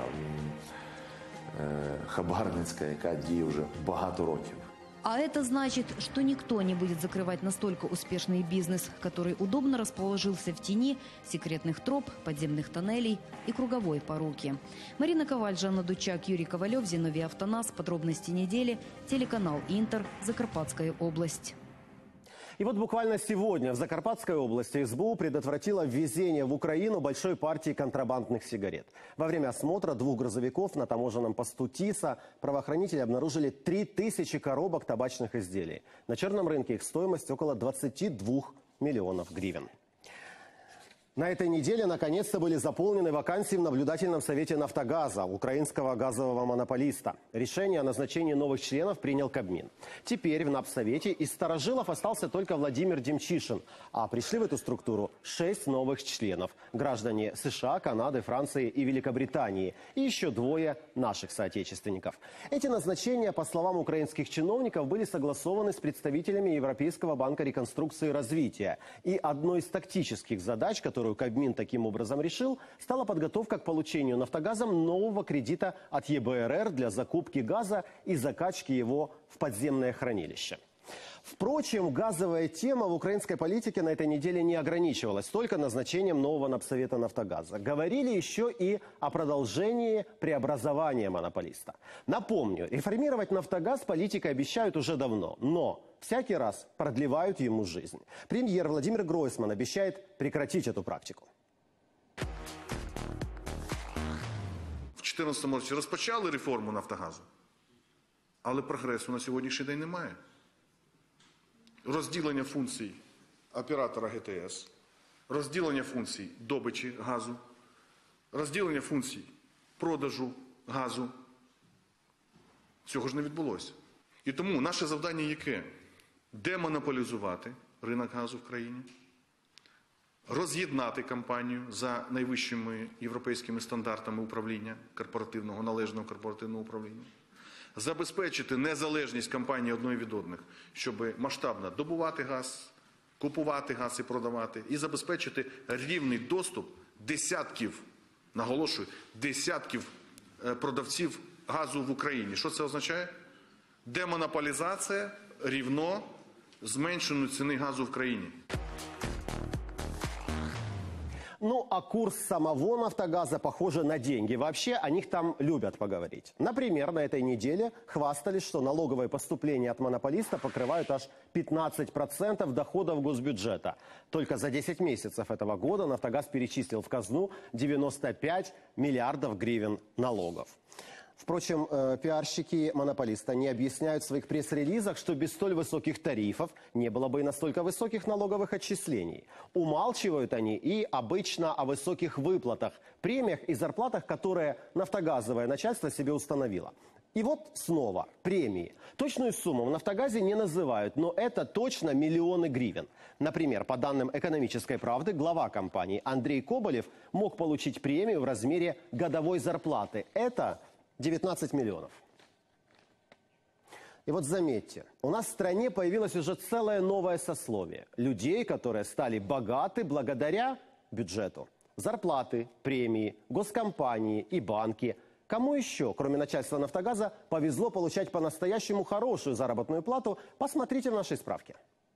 хабарницька, яка діє вже багато років. А это значит, что никто не будет закрывать настолько успешный бизнес, который удобно расположился в тени секретных троп, подземных тоннелей и круговой поруки. Марина Коваль, Жанна Дучак, Юрий Ковалев, Зиновий Автонас. Подробности недели. Телеканал Интер. Закарпатская область. И вот буквально сегодня в Закарпатской области СБУ предотвратила ввезение в Украину большой партии контрабандных сигарет. Во время осмотра 2 грузовиков на таможенном посту ТИСа правоохранители обнаружили 3000 коробок табачных изделий. На черном рынке их стоимость около 22 миллионов гривен. На этой неделе наконец-то были заполнены вакансии в наблюдательном совете «Нафтогаза», украинского газового монополиста. Решение о назначении новых членов принял Кабмин. Теперь в Напсовете из старожилов остался только Владимир Демчишин. А пришли в эту структуру 6 новых членов. Граждане США, Канады, Франции и Великобритании. И еще 2 наших соотечественников. Эти назначения, по словам украинских чиновников, были согласованы с представителями Европейского банка реконструкции и развития. И одной из тактических задач, которую Кабмин таким образом решил, стала подготовка к получению «Нафтогазом» нового кредита от ЕБРР для закупки газа и закачки его в подземное хранилище. Впрочем, газовая тема в украинской политике на этой неделе не ограничивалась только назначением нового Напсовета «Нафтогаза». Говорили еще и о продолжении преобразования монополиста. Напомню, реформировать «Нафтогаз» политики обещают уже давно, но всякий раз продлевают ему жизнь. Премьер Владимир Гройсман обещает прекратить эту практику. В 2014 році розпочали реформу «Нафтогазу», але прогресу на сьогоднішній день немає. Розділення функцій оператора ГТС, розділення функцій добичі газу, розділення функцій продажу газу. Цього ж не відбулося. І тому наше завдання яке? Демонополізувати ринок газу в країні, роз'єднати компанію за найвищими європейськими стандартами управління, корпоративного, належного корпоративного управління, забезпечити незалежність компаній одної від одних, щоб масштабно добувати газ, купувати газ і продавати, і забезпечити рівний доступ десятків, наголошую, десятків продавців газу в Україні. Що це означає? Демонополізація рівно зменшенню ціни газу в країні. Ну, а курс самого «Нафтогаза» похоже на деньги. Вообще, о них там любят поговорить. Например, на этой неделе хвастались, что налоговые поступления от монополиста покрывают аж 15% доходов госбюджета. Только за 10 месяцев этого года «Нафтогаз» перечислил в казну 95 миллиардов гривен налогов. Впрочем, пиарщики монополиста не объясняют в своих пресс-релизах, что без столь высоких тарифов не было бы и настолько высоких налоговых отчислений. Умалчивают они и обычно о высоких выплатах, премиях и зарплатах, которые нафтогазовое начальство себе установило. И вот снова премии. Точную сумму в «Нафтогазе» не называют, но это точно миллионы гривен. Например, по данным «Экономической правды», глава компании Андрей Коболев мог получить премию в размере годовой зарплаты. Это 19 миллионов. И вот заметьте, у нас в стране появилось уже целое новое сословие. Людей, которые стали богаты благодаря бюджету. Зарплаты, премии, госкомпании и банки. Кому еще, кроме начальства «Нафтогаза», повезло получать по-настоящему хорошую заработную плату, посмотрите в нашей справке.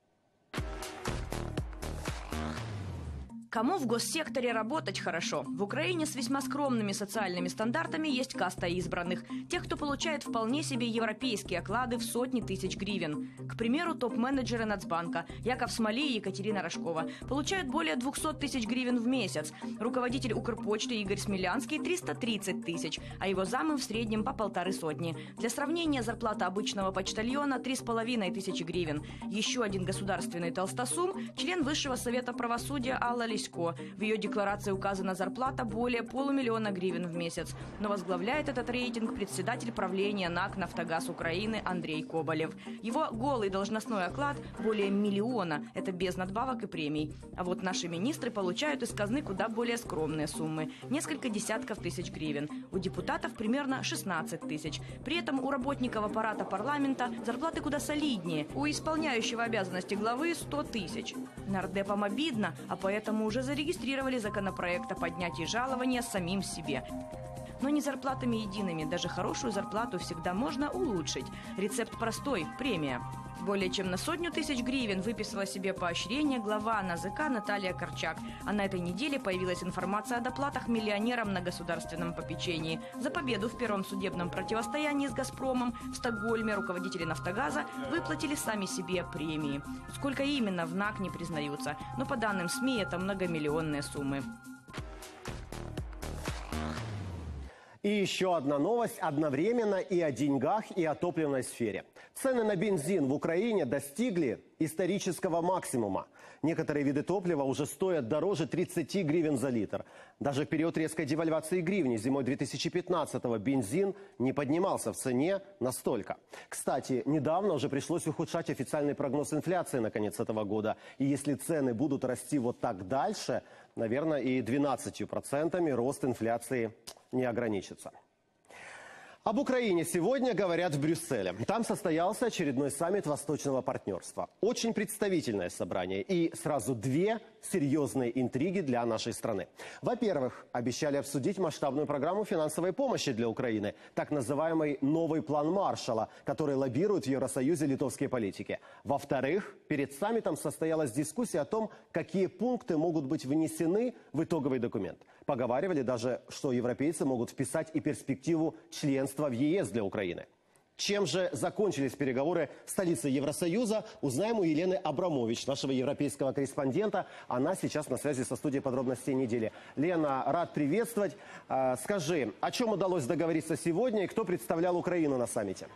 Кому в госсекторе работать хорошо? В Украине с весьма скромными социальными стандартами есть каста избранных. Тех, кто получает вполне себе европейские оклады в сотни тысяч гривен. К примеру, топ-менеджеры Нацбанка Яков Смоли и Екатерина Рожкова получают более 200 тысяч гривен в месяц. Руководитель Укрпочты Игорь Смелянский – 330 тысяч, а его замы в среднем по 150. Для сравнения, зарплата обычного почтальона – 3500 гривен. Еще один государственный толстосум – член Высшего совета правосудия Алла Лисько. В ее декларации указана зарплата более 500 000 гривен в месяц. Но возглавляет этот рейтинг председатель правления НАК «Нафтогаз Украины» Андрей Коболев. Его голый должностной оклад более 1 миллиона. Это без надбавок и премий. А вот наши министры получают из казны куда более скромные суммы. Несколько десятков тысяч гривен. У депутатов примерно 16 тысяч. При этом у работников аппарата парламента зарплаты куда солиднее. У исполняющего обязанности главы 100 тысяч. Нардепам обидно, а поэтому уже зарегистрировали законопроект о поднятии жалования самим себе. Но не зарплатами едиными. Даже хорошую зарплату всегда можно улучшить. Рецепт простой – премия. Более чем на 100 тысяч гривен выписала себе поощрение глава НАЗК Наталья Корчак. А на этой неделе появилась информация о доплатах миллионерам на государственном попечении. За победу в первом судебном противостоянии с «Газпромом» в Стокгольме руководители «Нафтогаза» выплатили сами себе премии. Сколько именно, в НАК не признаются. Но по данным СМИ это многомиллионные суммы. И еще одна новость одновременно и о деньгах, и о топливной сфере. Цены на бензин в Украине достигли исторического максимума. Некоторые виды топлива уже стоят дороже 30 гривен за литр. Даже в период резкой девальвации гривни зимой 2015-го бензин не поднимался в цене настолько. Кстати, недавно уже пришлось ухудшать официальный прогноз инфляции на конец этого года. И если цены будут расти вот так дальше, наверное, и 12% рост инфляции не ограничится. Об Украине сегодня говорят в Брюсселе. Там состоялся очередной саммит Восточного партнерства. Очень представительное собрание и сразу две серьезные интриги для нашей страны. Во-первых, обещали обсудить масштабную программу финансовой помощи для Украины, так называемый «Новый план Маршалла», который лоббируют в Евросоюзе литовские политики. Во-вторых, перед саммитом состоялась дискуссия о том, какие пункты могут быть внесены в итоговый документ. Поговаривали даже, что европейцы могут вписать и перспективу членства в ЕС для Украины. Чем же закончились переговоры в столице Евросоюза, узнаем у Елены Абрамович, нашего европейского корреспондента. Она сейчас на связи со студией «Подробностей недели». Лена, рад приветствовать. Скажи, о чем удалось договориться сегодня и кто представлял Украину на саммите?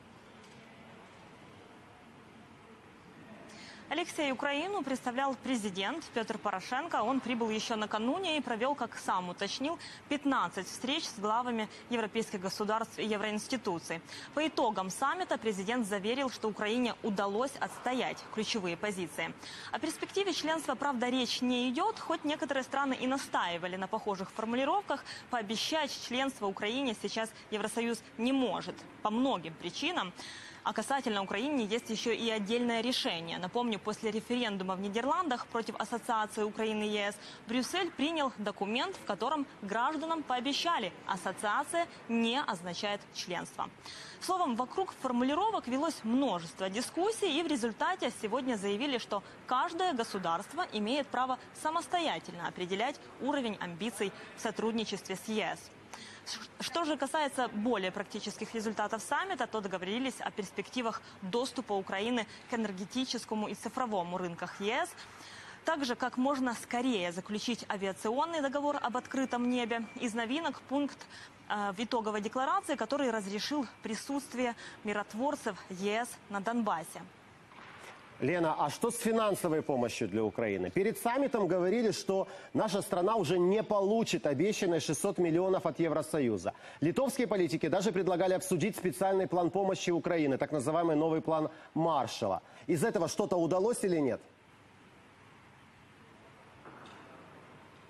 Алексей, Украину представлял президент Петр Порошенко. Он прибыл еще накануне и провел, как сам уточнил, 15 встреч с главами европейских государств и евроинституций. По итогам саммита президент заверил, что Украине удалось отстоять ключевые позиции. О перспективе членства, правда, речь не идет, хоть некоторые страны и настаивали на похожих формулировках. Пообещать членство Украине сейчас Евросоюз не может по многим причинам. А касательно Украины есть еще и отдельное решение. Напомню, после референдума в Нидерландах против ассоциации Украины и ЕС Брюссель принял документ, в котором гражданам пообещали: ассоциация не означает членство. Словом, вокруг формулировок велось множество дискуссий, и в результате сегодня заявили, что каждое государство имеет право самостоятельно определять уровень амбиций в сотрудничестве с ЕС. Что же касается более практических результатов саммита, то договорились о перспективах доступа Украины к энергетическому и цифровому рынках ЕС. Также как можно скорее заключить авиационный договор об открытом небе. Из новинок пункт в итоговой декларации, который разрешил присутствие миротворцев ЕС на Донбассе. Лена, а что с финансовой помощью для Украины? Перед саммитом говорили, что наша страна уже не получит обещанные 600 миллионов от Евросоюза. Литовские политики даже предлагали обсудить специальный план помощи Украины, так называемый новый план Маршалла. Из этого что-то удалось или нет?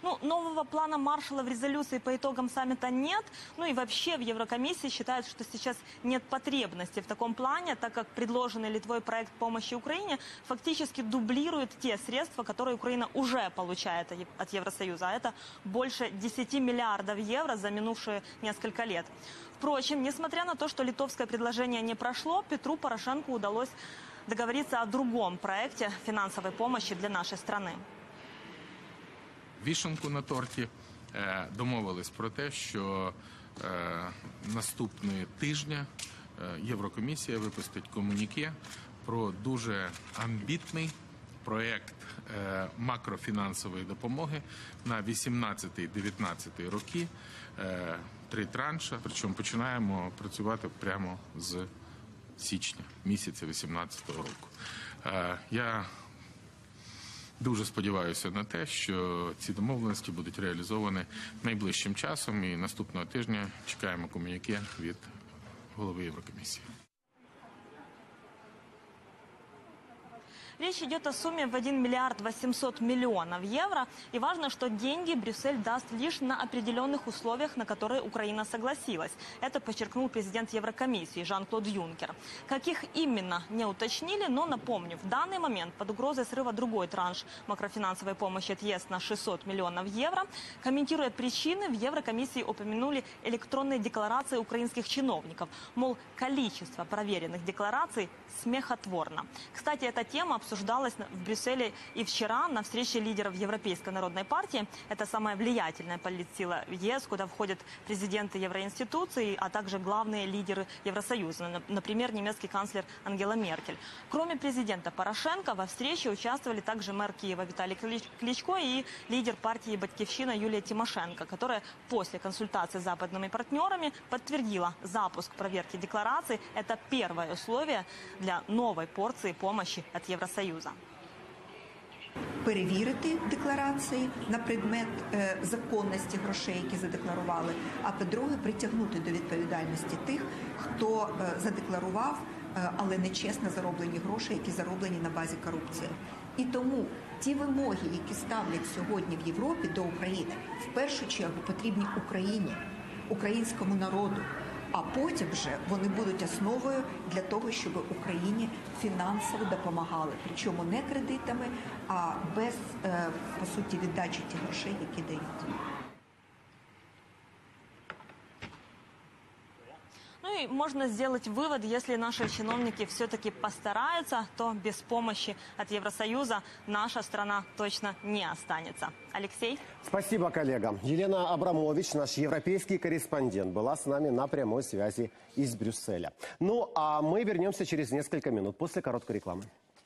Ну, нового плана Маршалла в резолюции по итогам саммита нет. Ну и вообще в Еврокомиссии считают, что сейчас нет потребности в таком плане, так как предложенный Литвой проект помощи Украине фактически дублирует те средства, которые Украина уже получает от Евросоюза. А это больше 10 миллиардов евро за минувшие несколько лет. Впрочем, несмотря на то, что литовское предложение не прошло, Петру Порошенку удалось договориться о другом проекте финансовой помощи для нашей страны. Вішенку на торті домовились про те, що наступного тижня Єврокомісія випустить комуніке про дуже амбітний проєкт макрофінансової допомоги на 18-19 роки, 3 транші, причому починаємо працювати прямо з січня місяця 2018 року. Я дуже сподіваюся на те, що ці домовленості будуть реалізовані найближчим часом, і наступного тижня чекаємо комуніке від голови Єврокомісії. Речь идет о сумме в 1 миллиард 800 миллионов евро. И важно, что деньги Брюссель даст лишь на определенных условиях, на которые Украина согласилась. Это подчеркнул президент Еврокомиссии Жан-Клод Юнкер. Каких именно, не уточнили, но напомню, в данный момент под угрозой срыва другой транш макрофинансовой помощи от ЕС на 600 миллионов евро. Комментируя причины, в Еврокомиссии упомянули электронные декларации украинских чиновников. Мол, количество проверенных деклараций смехотворно. Кстати, эта тема обсуждалась в Брюсселе и вчера на встрече лидеров Европейской народной партии. Это самая влиятельная политсила ЕС, куда входят президенты евроинституций, а также главные лидеры Евросоюза, например, немецкий канцлер Ангела Меркель. Кроме президента Порошенко, во встрече участвовали также мэр Киева Виталий Кличко и лидер партии «Батькивщина» Юлия Тимошенко, которая после консультаций с западными партнерами подтвердила запуск проверки деклараций. Это первое условие для новой порции помощи от Евросоюза. Перевірити декларації на предмет законності грошей, які задекларували, а по-друге, притягнути до відповідальності тих, хто задекларував, але нечесно зароблені гроші, які зароблені на базі корупції. І тому ті вимоги, які ставлять сьогодні в Європі до України, в першу чергу потрібні Україні, українському народу. А потім вже вони будуть основою для того, щоб Україні фінансово допомагали. Причому не кредитами, а без, по суті, віддачі тих грошей, які дають. Ну и можно сделать вывод, если наши чиновники все-таки постараются, то без помощи от Евросоюза наша страна точно не останется. Алексей? Спасибо, коллега. Елена Абрамович, наш европейский корреспондент, была с нами на прямой связи из Брюсселя. Ну, а мы вернемся через несколько минут после короткой рекламы.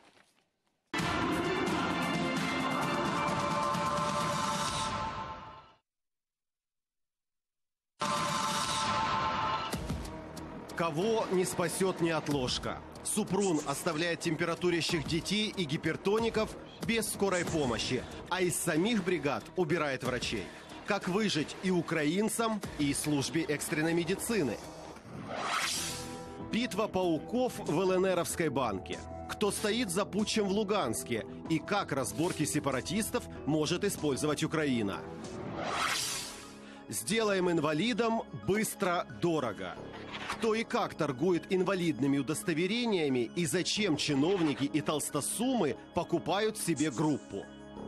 Кого не спасет неотложка? Супрун оставляет температурящих детей и гипертоников без скорой помощи, а из самих бригад убирает врачей. Как выжить и украинцам, и службе экстренной медицины? Битва пауков в ЛНРовской банке. Кто стоит за путчем в Луганске? И как разборки сепаратистов может использовать Украина? Сделаем инвалидам быстро, дорого. Кто и как торгует инвалидными удостоверениями и зачем чиновники и толстосумы покупают себе группу?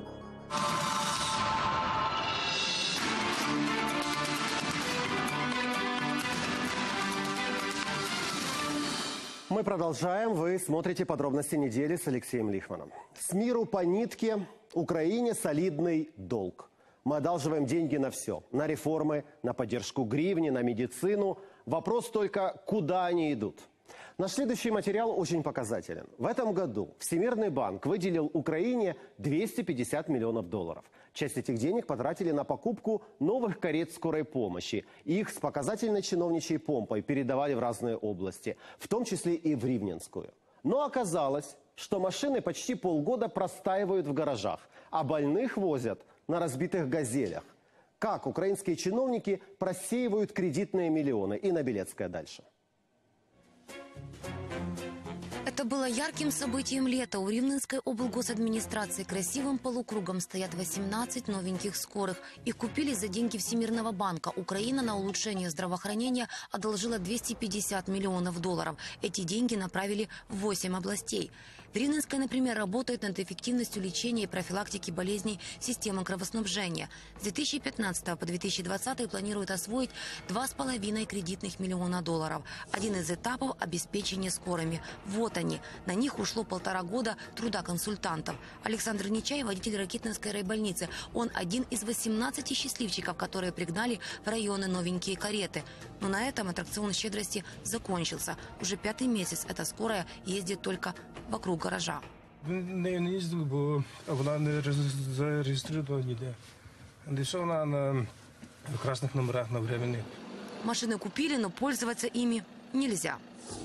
Мы продолжаем. Вы смотрите подробности недели с Алексеем Лихманом. С миру по нитке, Украине солидный долг. Мы одалживаем деньги на все. На реформы, на поддержку гривни, на медицину. Вопрос только, куда они идут. Наш следующий материал очень показателен. В этом году Всемирный банк выделил Украине 250 миллионов долларов. Часть этих денег потратили на покупку новых карет скорой помощи. Их с показательной чиновничьей помпой передавали в разные области, в том числе и в Ривненскую. Но оказалось, что машины почти полгода простаивают в гаражах, а больных возят на разбитых «Газелях». Как украинские чиновники просеивают кредитные миллионы. И на Белецкая дальше. Это было ярким событием лета. У Рівненской облгосадминистрации красивым полукругом стоят 18 новеньких скорых. Их купили за деньги Всемирного банка. Украина на улучшение здравоохранения одолжила $250 миллионов. Эти деньги направили в 8 областей. В Рівненской, например, работает над эффективностью лечения и профилактики болезней системы кровоснабжения. С 2015 по 2020 планируют освоить $2,5 кредитных миллиона. Один из этапов – обеспечение скорыми. Вот они. На них ушло 1,5 года труда консультантов. Александр Нечай – водитель Ракитинской райбольницы. Он один из 18 счастливчиков, которые пригнали в районы новенькие кареты. Но на этом аттракцион щедрости закончился. Уже 5-й месяц эта скорая ездит только вокруг гаража. Не їздив, бо вона не зареєстрована ніде. Десь вона на красних номерах на времени. Машины купили, но пользоваться ими нельзя.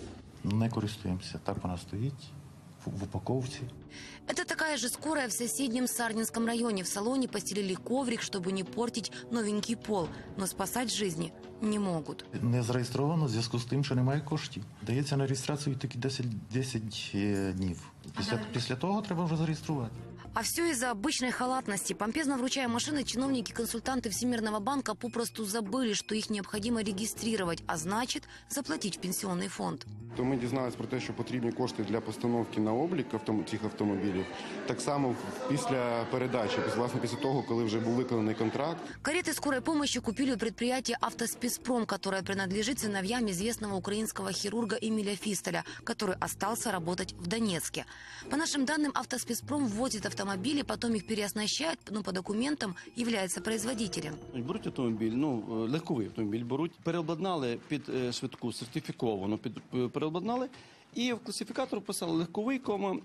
Не користуємося. Так вона стоїть в упаковці. Это такая же скорая в соседнем Сарненском районе. В салоне постелили коврик, чтобы не портить новенький пол. Но спасать жизни не могут. Не зареєстровано в зв'язку з тим, що немає коштів. Дається на реєстрацію тільки 10 днів. Після того треба вже зареєструвати. А все из-за обычной халатности. Помпезно вручая машины, чиновники-консультанты Всемирного банка попросту забыли, что их необходимо регистрировать, а значит заплатить в пенсионный фонд. То ми дізналися про те, що потрібні кошти для постановки на облік цих автомобілів. Так само після передачі, власне, після того, коли вже був виконаний контракт. Кареты скорой помощи купили у предприятия «Автоспецпром», которое принадлежит сыновьям известного украинского хирурга Эмиля Фистоля, который остался работать в Донецке. По нашим данным, «Автоспецпром» ввозит автомобили, потом их переоснащает, но по документам является производителем. Беруть автомобіль, легковий автомобіль беруть, переобладнали під швидку, сертифіковано переобладнали, і в класифікатор писали легковий,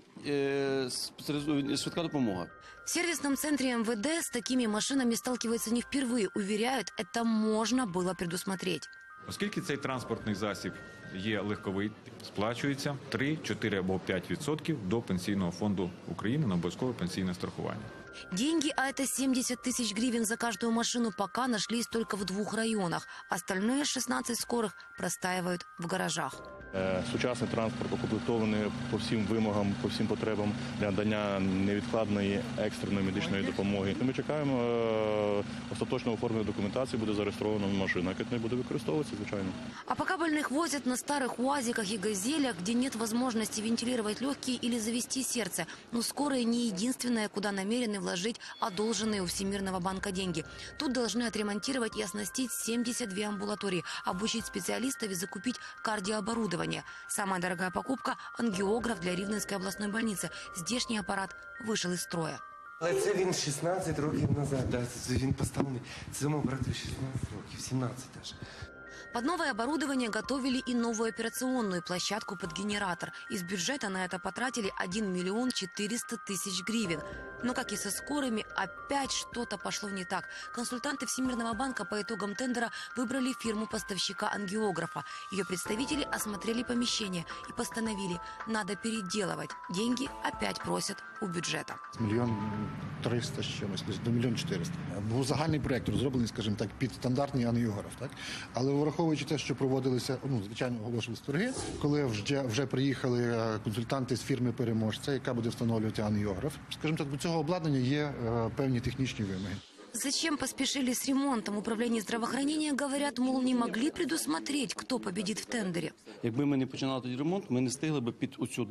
швидка допомога. В сервисном центре МВД с такими машинами сталкиваются не впервые. Уверяют, это можно было предусмотреть. Оскільки цей транспортний засіб є легковий, сплачується 3, 4 або 5% до Пенсійного фонду України на обов'язкове пенсійне страхування. Деньги, а это 70 тысяч гривен за каждую машину, пока нашлись только в 2 районах. Остальные 16 скорых простаивают в гаражах. Сучасний транспорт укомплектований по всім вимогам, по всім потребам для надання невідкладної екстреної медичної допомоги. Ми чекаємо остаточного оформлення документації, буде зареєстрована машина, яка не буде використовуватися, звичайно. А пока больных возят на старых УАЗиках и «Газелях», где нет возможности вентилировать легкие или завести сердце. Но скорые не единственное, куда намерены вложить одолженные у Всемирного банка деньги. Тут должны отремонтировать и оснастить 72 амбулатории, обучить специалистов и закупить кардиооборудование. Самая дорогая покупка – ангиограф для Рівненської обласної больницы. Здешний аппарат вышел из строя. Але це він 16 років назад, це він поставлений. Цьому брату 16 років, 17 аж. Под новое оборудование готовили и новую операционную площадку под генератор. Из бюджета на это потратили 1 400 000 гривен. Но, как и со скорыми, опять что-то пошло не так. Консультанты Всемирного банка по итогам тендера выбрали фирму-поставщика ангиографа. Ее представители осмотрели помещение и постановили, надо переделывать. Деньги опять просят у бюджета. 1 300 000 з чимось, до 1 400 000. Був загальний проєкт розроблений, скажімо так, під стандартний ангіограф. Так? Але враховуючи те, що проводилися, звичайно, оголошувалися торги, коли вже приїхали консультанти з фірми «Переможця», яка буде встановлювати ангіограф, скажімо так, до цього обладнання є певні технічні вимоги. Зачем поспешили с ремонтом? Управление здравоохранения говорят, мол, не могли предусмотреть, кто победит в тендере. Якби ми не починали тоді ремонт, ми не встигли б під оцю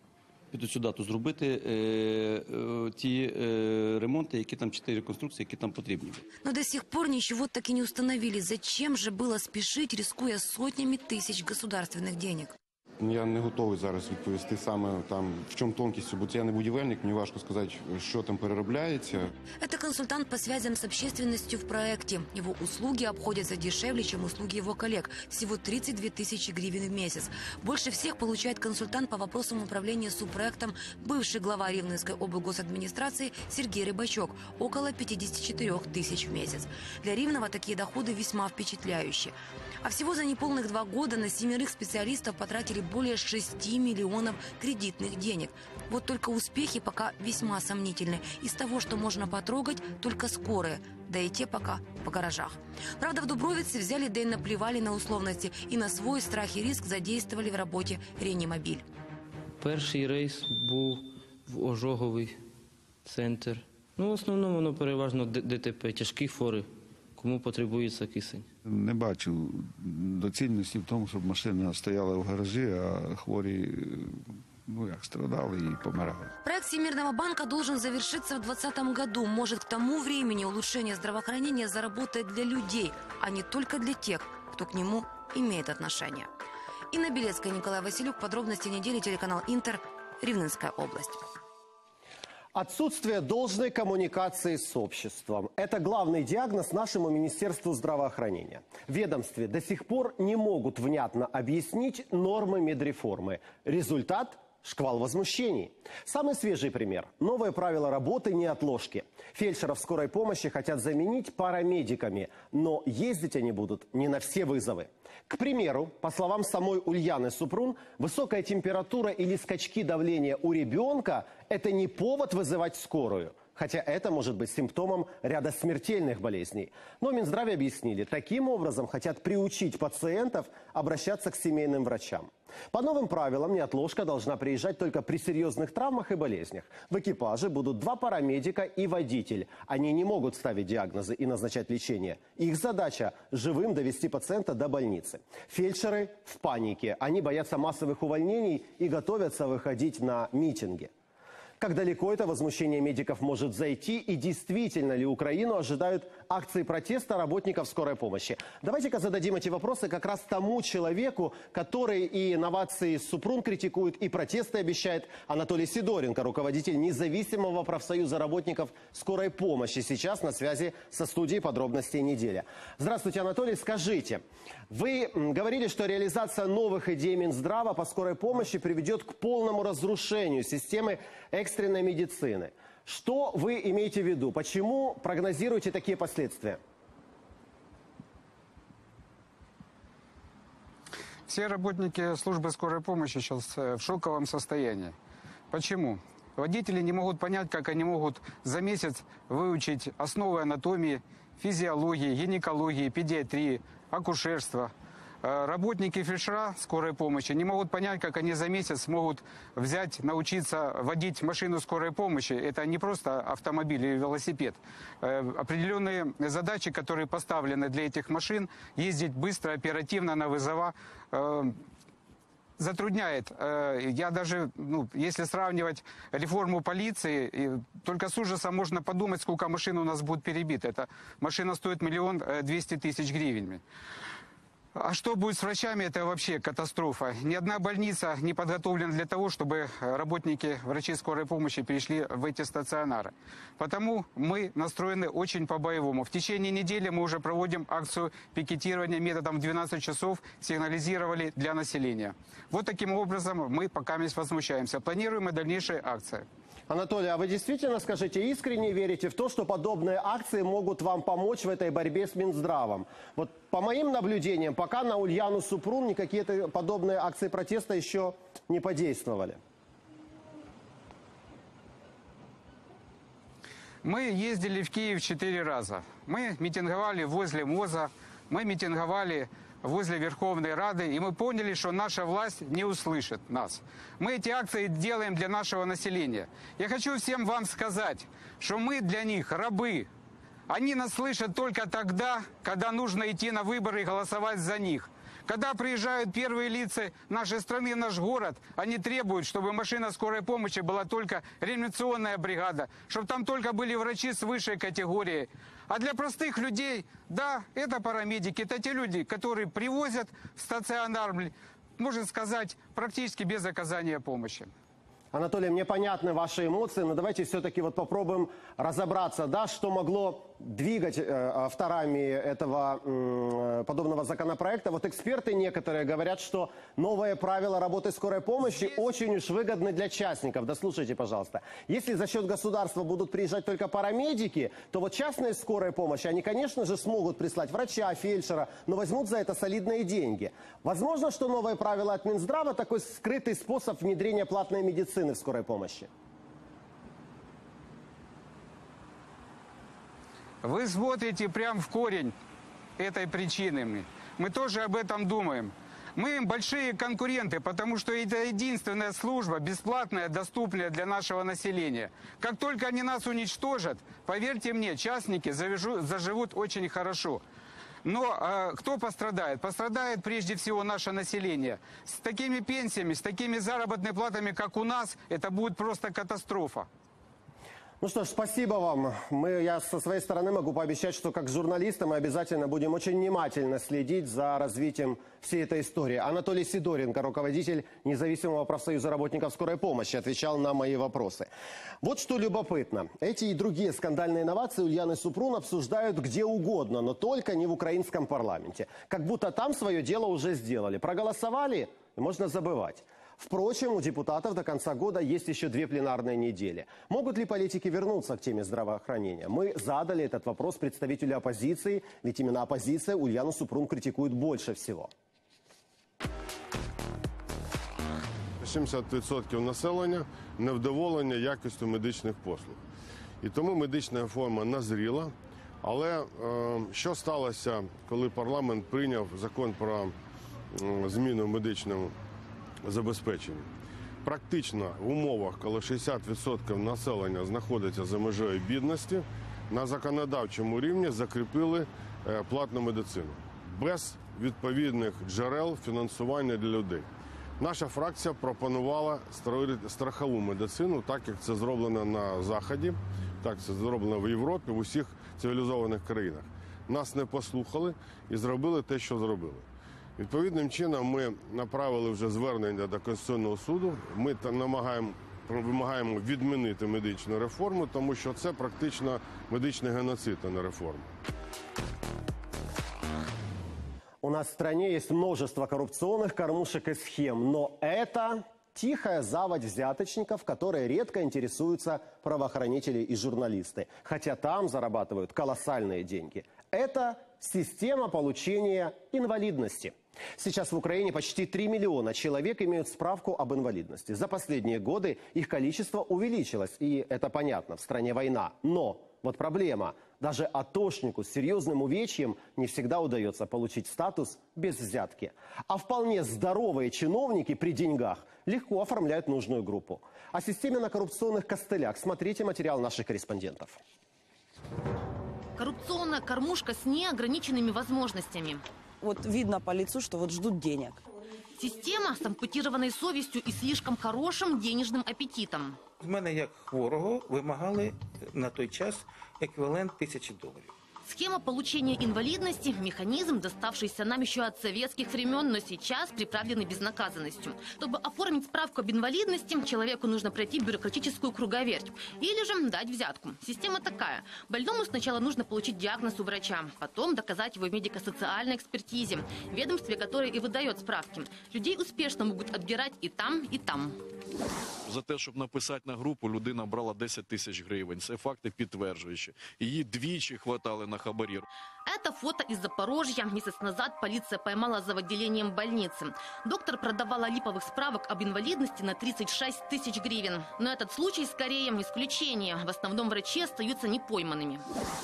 дату зробити ті ремонти, які там 4 конструкції, які там потрібні. Но до сих пор ничего так и не установили. Зачем же было спешить, рискуя сотнями тысяч государственных денег? Я не готовий зараз відповісти саме там, в чому тонкість, бо я не будівельник, мені важко сказати, що там переробляється. Это консультант по связям с общественностью в проекте. Его услуги обходятся дешевле, чем услуги его коллег. Всего 32 000 гривен в месяц. Больше всех получает консультант по вопросам управления субпроектом бывший глава Рівненської облгосадминистрации Сергей Рыбачок. Около 54 000 в месяц. Для Рівного такие доходы весьма впечатляющие. А всего за неполных 2 года на 7 специалистов потратили более 6 миллионов кредитных денег. Вот только успехи пока весьма сомнительны. Из того, что можно потрогать, только скорые, да и те пока по гаражах. Правда, в Дубровице взяли да и наплевали на условности и на свой страх и риск задействовали в работе реанимобиль. Перший рейс був в ожоговий центр. В основному воно переважно ДТП, тяжкі хворі, кому потребується кисень. Не бачу доцільності в тому, щоб машина стояла в гаражі, а хворі страдали и помирали. Проект Всемирного банка должен завершиться в 2020 году. Может, к тому времени улучшение здравоохранения заработает для людей, а не только для тех, кто к нему имеет отношение. Инна Белецкая, Николай Василюк. Подробности недели, телеканал Интер, Рівненская область. Отсутствие должной коммуникации с обществом – это главный диагноз нашему Министерству здравоохранения. В ведомстве до сих пор не могут внятно объяснить нормы медреформы. Результат – шквал возмущений. Самый свежий пример – новые правила работы неотложки. Фельдшеров скорой помощи хотят заменить парамедиками, но ездить они будут не на все вызовы. К примеру, по словам самой Ульяны Супрун, высокая температура или скачки давления у ребенка – это не повод вызывать скорую. Хотя это может быть симптомом ряда смертельных болезней. Но в Минздраве объяснили, таким образом хотят приучить пациентов обращаться к семейным врачам. По новым правилам неотложка должна приезжать только при серьезных травмах и болезнях. В экипаже будут 2 парамедика и водитель. Они не могут ставить диагнозы и назначать лечение. Их задача – живым довести пациента до больницы. Фельдшеры в панике. Они боятся массовых увольнений и готовятся выходить на митинги. Как далеко это возмущение медиков может зайти и действительно ли Украину ожидают акции протеста работников скорой помощи? Давайте-ка зададим эти вопросы как раз тому человеку, который и инновации Супрун критикует, и протесты обещает. Анатолий Сидоренко, руководитель независимого профсоюза работников скорой помощи, сейчас на связи со студией «Подробностей недели». Здравствуйте, Анатолий. Скажите, вы говорили, что реализация новых идей Минздрава по скорой помощи приведет к полному разрушению системы экстренной медицины. Что вы имеете в виду? Почему прогнозируете такие последствия? Все работники службы скорой помощи сейчас в шоковом состоянии. Почему? Водители не могут понять, как они могут за месяц выучить основы анатомии, физиологии, гинекологии, педиатрии, акушерства. Работники фельдшера скорой помощи не могут понять, как они за месяц могут взять, научиться водить машину скорой помощи. Это не просто автомобиль или велосипед. Определенные задачи, которые поставлены для этих машин, ездить быстро, оперативно на вызова, затрудняет. Я даже, если сравнивать реформу полиции, только с ужасом можно подумать, сколько машин у нас будет перебито. Эта машина стоит 1 200 000 гривен. А что будет с врачами, это вообще катастрофа. Ни одна больница не подготовлена для того, чтобы работники, врачи скорой помощи перешли в эти стационары. Потому мы настроены очень по-боевому. В течение недели мы уже проводим акцию пикетирования методом 12 часов, сигнализировали для населения. Вот таким образом мы пока возмущаемся. Планируем и дальнейшие акции. Анатолий, а вы действительно, скажите, искренне верите в то, что подобные акции могут вам помочь в этой борьбе с Минздравом? Вот по моим наблюдениям, пока на Ульяну Супрун никакие подобные акции протеста еще не подействовали. Мы ездили в Киев 4 раза. Мы митинговали возле МОЗа, мы митинговали возле Верховной Рады, и мы поняли, что наша власть не услышит нас. Мы эти акции делаем для нашего населения. Я хочу всем вам сказать, что мы для них рабы. Они нас слышат только тогда, когда нужно идти на выборы и голосовать за них. Когда приезжают первые лица нашей страны в наш город, они требуют, чтобы машина скорой помощи была только реанимационная бригада, чтобы там только были врачи с высшей категорией. А для простых людей, да, это парамедики, это те люди, которые привозят в стационар, можно сказать, практически без оказания помощи. Анатолий, мне понятны ваши эмоции, но давайте все-таки вот попробуем разобраться, да, что могло двигать авторами этого подобного законопроекта. Вот эксперты некоторые говорят, что новые правила работы скорой помощи очень уж выгодны для частников. Да слушайте, пожалуйста. Если за счет государства будут приезжать только парамедики, то вот частные скорой помощи, они, конечно же, смогут прислать врача, фельдшера, но возьмут за это солидные деньги. Возможно, что новые правила от Минздрава такой скрытый способ внедрения платной медицины в скорой помощи. Вы смотрите прямо в корень этой причины. Мы тоже об этом думаем. Мы им большие конкуренты, потому что это единственная служба, бесплатная, доступная для нашего населения. Как только они нас уничтожат, поверьте мне, частники заживут очень хорошо. Но кто пострадает? Пострадает прежде всего наше население. С такими пенсиями, с такими заработными платами, как у нас, это будет просто катастрофа. Ну что ж, спасибо вам. Я со своей стороны могу пообещать, что как журналисты мы обязательно будем очень внимательно следить за развитием всей этой истории. Анатолий Сидоренко, руководитель независимого профсоюза работников скорой помощи, отвечал на мои вопросы. Вот что любопытно. Эти и другие скандальные инновации Ульяны Супрун обсуждают где угодно, но только не в украинском парламенте. Как будто там свое дело уже сделали. Проголосовали, и можно забывать. Впрочем, у депутатов до конца года есть еще 2 пленарные недели. Могут ли политики вернуться к теме здравоохранения? Мы задали этот вопрос представителю оппозиции, ведь именно оппозиция Ульяну Супрун критикует больше всего. 70% населення невдоволення якістю медичних послуг. І тому медична реформа назріла. Але що сталося, коли парламент прийняв закон про зміну в медичному забезпечення? Практично в умовах, коли 60% населення знаходиться за межею бідності, на законодавчому рівні закріпили платну медицину. Без відповідних джерел фінансування для людей. Наша фракція пропонувала створити страхову медицину, так як це зроблено на Заході, так це зроблено в Європі, в усіх цивілізованих країнах. Нас не послухали і зробили те, що зробили. Відповідним чином ми направили вже звернення до Конституційного суду. Ми вимагаємо відмінити медичну реформу, тому що це практично медичний геноцид, а не реформа. У нас в стране есть множество коррупционных кормушек и схем, но это тихая заводь взяточников, которые редко интересуются правоохранители и журналисты, хотя там зарабатывают колоссальные деньги. Это система получения инвалидности. Сейчас в Украине почти 3 миллиона человек имеют справку об инвалидности. За последние годы их количество увеличилось, и это понятно, в стране война. Но вот проблема. Даже атошнику с серьезным увечьем не всегда удается получить статус без взятки. А вполне здоровые чиновники при деньгах легко оформляют нужную группу. О системе на коррупционных костылях смотрите материал наших корреспондентов. Коррупционная кормушка с неограниченными возможностями. Вот видно по лицу, что вот ждут денег. Система с ампутированной совестью и слишком хорошим денежным аппетитом. З мене, як хворого, вимагали на той час еквівалент $1000. Схема получения инвалидности – механизм, доставшийся нам еще от советских времен, но сейчас приправленный безнаказанностью. Чтобы оформить справку об инвалидности, человеку нужно пройти бюрократическую круговерть или же дать взятку. Система такая. Больному сначала нужно получить диагноз у врача, потом доказать его в медико-социальной экспертизе, ведомстве, которое и выдает справки. Людей успешно могут отбирать и там, и там. За те, щоб написати на групу, людина брала 10 тисяч гривень. Це факти підтверджуючі. Її двічі хватали на хабарі. Это фото из Запорожья. Месяц назад полиция поймала за отделением больницы. Доктор продавала липовых справок об инвалидности на 36 тысяч гривен. Но этот случай скорее исключение. В основном врачи остаются непойманными.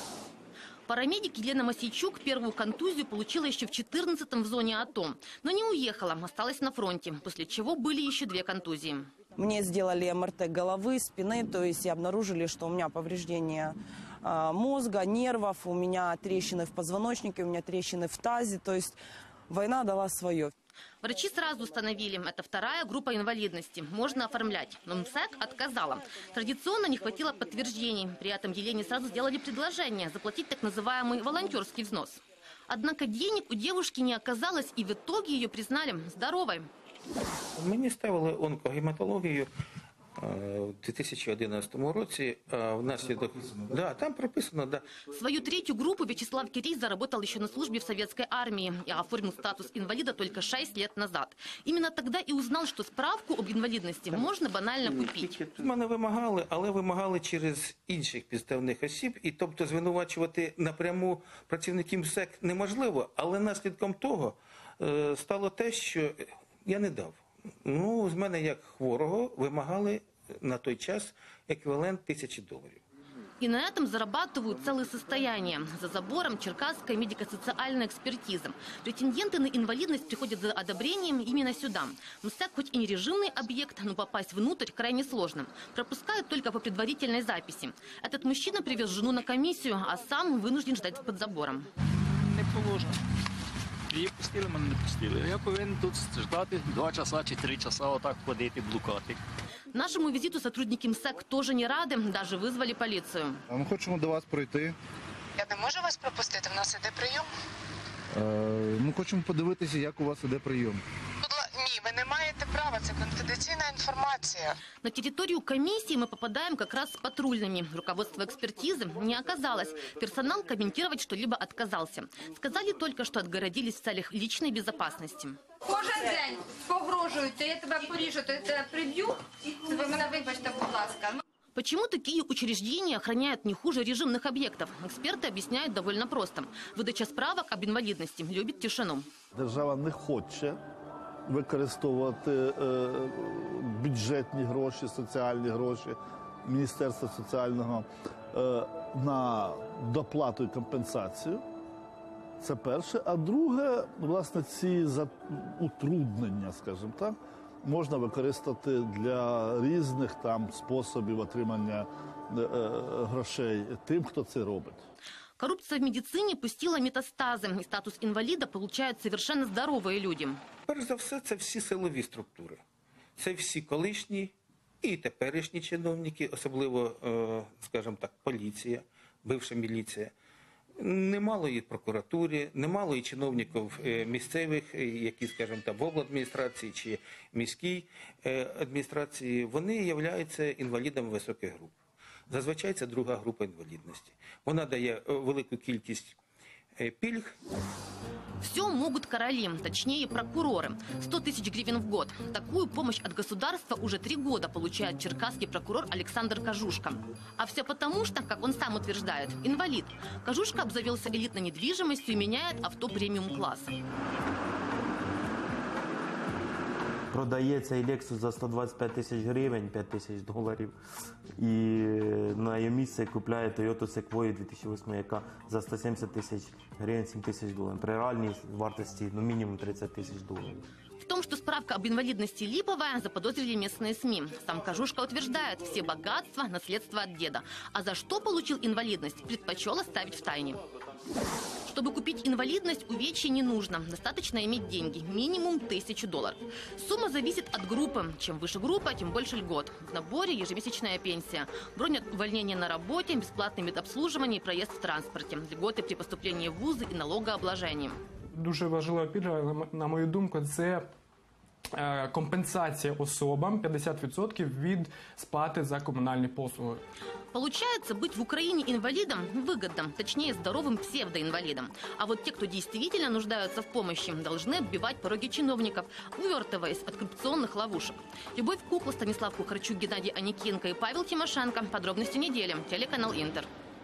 Парамедик Елена Масейчук первую контузию получила еще в 14-м в зоне АТО. Но не уехала, осталась на фронте, после чего были еще 2 контузии. Мне сделали МРТ головы, спины, то есть и обнаружили, что у меня повреждение мозга, нервов, у меня трещины в позвоночнике, у меня трещины в тазе, то есть война дала свое. Врачи сразу установили, это 2-я группа инвалидности, можно оформлять. Но МСЭК отказала. Традиционно не хватило подтверждений. При этом Елене сразу сделали предложение заплатить так называемый волонтерский взнос. Однако денег у девушки не оказалось, и в итоге ее признали здоровой. Мені ставили онкогематологію в 2011 році. Внаслідок... Да, там прописано, да. Свою 3-ю группу Вячеслав Кирий заработал еще на службе в советской армии и оформил статус инвалида только 6 лет назад. Именно тогда и узнал, что справку об инвалидности можно банально купить. З мене вимагали, але вимагали через інших підставних осіб. І тобто звинувачувати напряму працівників МСЕК неможливо. Але наслідком того стало те, що я не дав. Ну, з мене, як хворого, вимагали на той час еквівалент $1000. И на этом зарабатывают целые состояния. За забором черкасская медико-социальная экспертиза. Претенденты на инвалидность приходят за одобрением именно сюда. МСЭК хоть и не режимный объект, но попасть внутрь крайне сложно. Пропускают только по предварительной записи. Этот мужчина привез жену на комиссию, а сам вынужден ждать под забором. Не положено. Її пустили, мене не пустили. Я повинен тут ждати 2 часа чи 3 часа, отак ходити, блукати. Нашему визиту сотрудники МСЭК тоже не рады, даже вызвали полицию. Ми хочемо до вас прийти. Я не можу вас пропустити, в нас іде прийом. Ми хочемо подивитися, як у вас іде прийом. Ні, ви не маєте права, це конфіденційна інформація. На территорию комиссии мы попадаем как раз с патрульными. Руководство экспертизы не оказалось. Персонал комментировать что-либо отказался. Сказали только, что отгородились в целях личной безопасности. Кожен день погрожують, я тебе поріжу, я тебе приб'ю. Ви мене вибачте, будь ласка. Почему такие учреждения охраняют не хуже режимных объектов? Эксперты объясняют довольно просто. Выдача справок об инвалидности любит тишину. Держава не хоче використовувати бюджетні гроші, соціальні гроші Міністерства соціального на доплату і компенсацію. Це перше. А друге, власне, ці утруднення, скажімо так, можна використати для різних там способів отримання грошей тим, хто це робить. Коррупция в медицине пустила метастазы, и статус инвалида получают совершенно здоровые люди. Перш за все, це всі силові структури. Це всі колишні і теперішні чиновники, особливо, скажімо так, поліція, бивша міліція. Немало і прокуратури, немало і чиновників місцевих, які, скажімо так, в обладміністрації чи міській адміністрації, вони являються інвалідами високих груп. Зазвичай це друга група інвалідності. Вона дає велику кількість пільг. Все могут короли, точнее прокуроры. 100 тысяч гривен в год. Такую помощь от государства уже 3 года получает черкасский прокурор Александр Кожушка. А все потому, что, как он сам утверждает, инвалид. Кожушка обзавелся элитной недвижимостью и меняет авто премиум-класса. Продає цей Lexus за 125 тисяч гривень, 5 тисяч доларів. І на її місце купляє Toyota Sequoia 2008, яка за 170 тисяч гривень, 7 тисяч доларів. При реальній вартості мінімум 30 тисяч доларів. В том, что справка об инвалидности липовая, заподозрили местные СМИ. Сам Кожушка утверждает, все богатства – наследство от деда. А за что получил инвалидность, предпочел оставить в тайне. Чтобы купить инвалидность, увечья не нужно. Достаточно иметь деньги. Минимум $1000. Сумма зависит от группы. Чем выше группа, тем больше льгот. В наборе ежемесячная пенсия. Бронь от увольнения на работе, бесплатное медобслуживание и проезд в транспорте. Льготы при поступлении в вузы и налогообложение. Дуже важлива пільга, на мою думку, це компенсація особам 50% від сплати за комунальні послуги. Получается, быть в Украине инвалидом выгодно, точнее здоровым псевдоинвалидом. А вот те, кто действительно нуждаются в помощи, должны оббивать пороги чиновников, увертываясь от коррупционных ловушек. Любовь Кукла, Станислав Кухарчук, Геннадий Аникенко и Павел Тимошенко. Подробности недели. Телеканал Интер.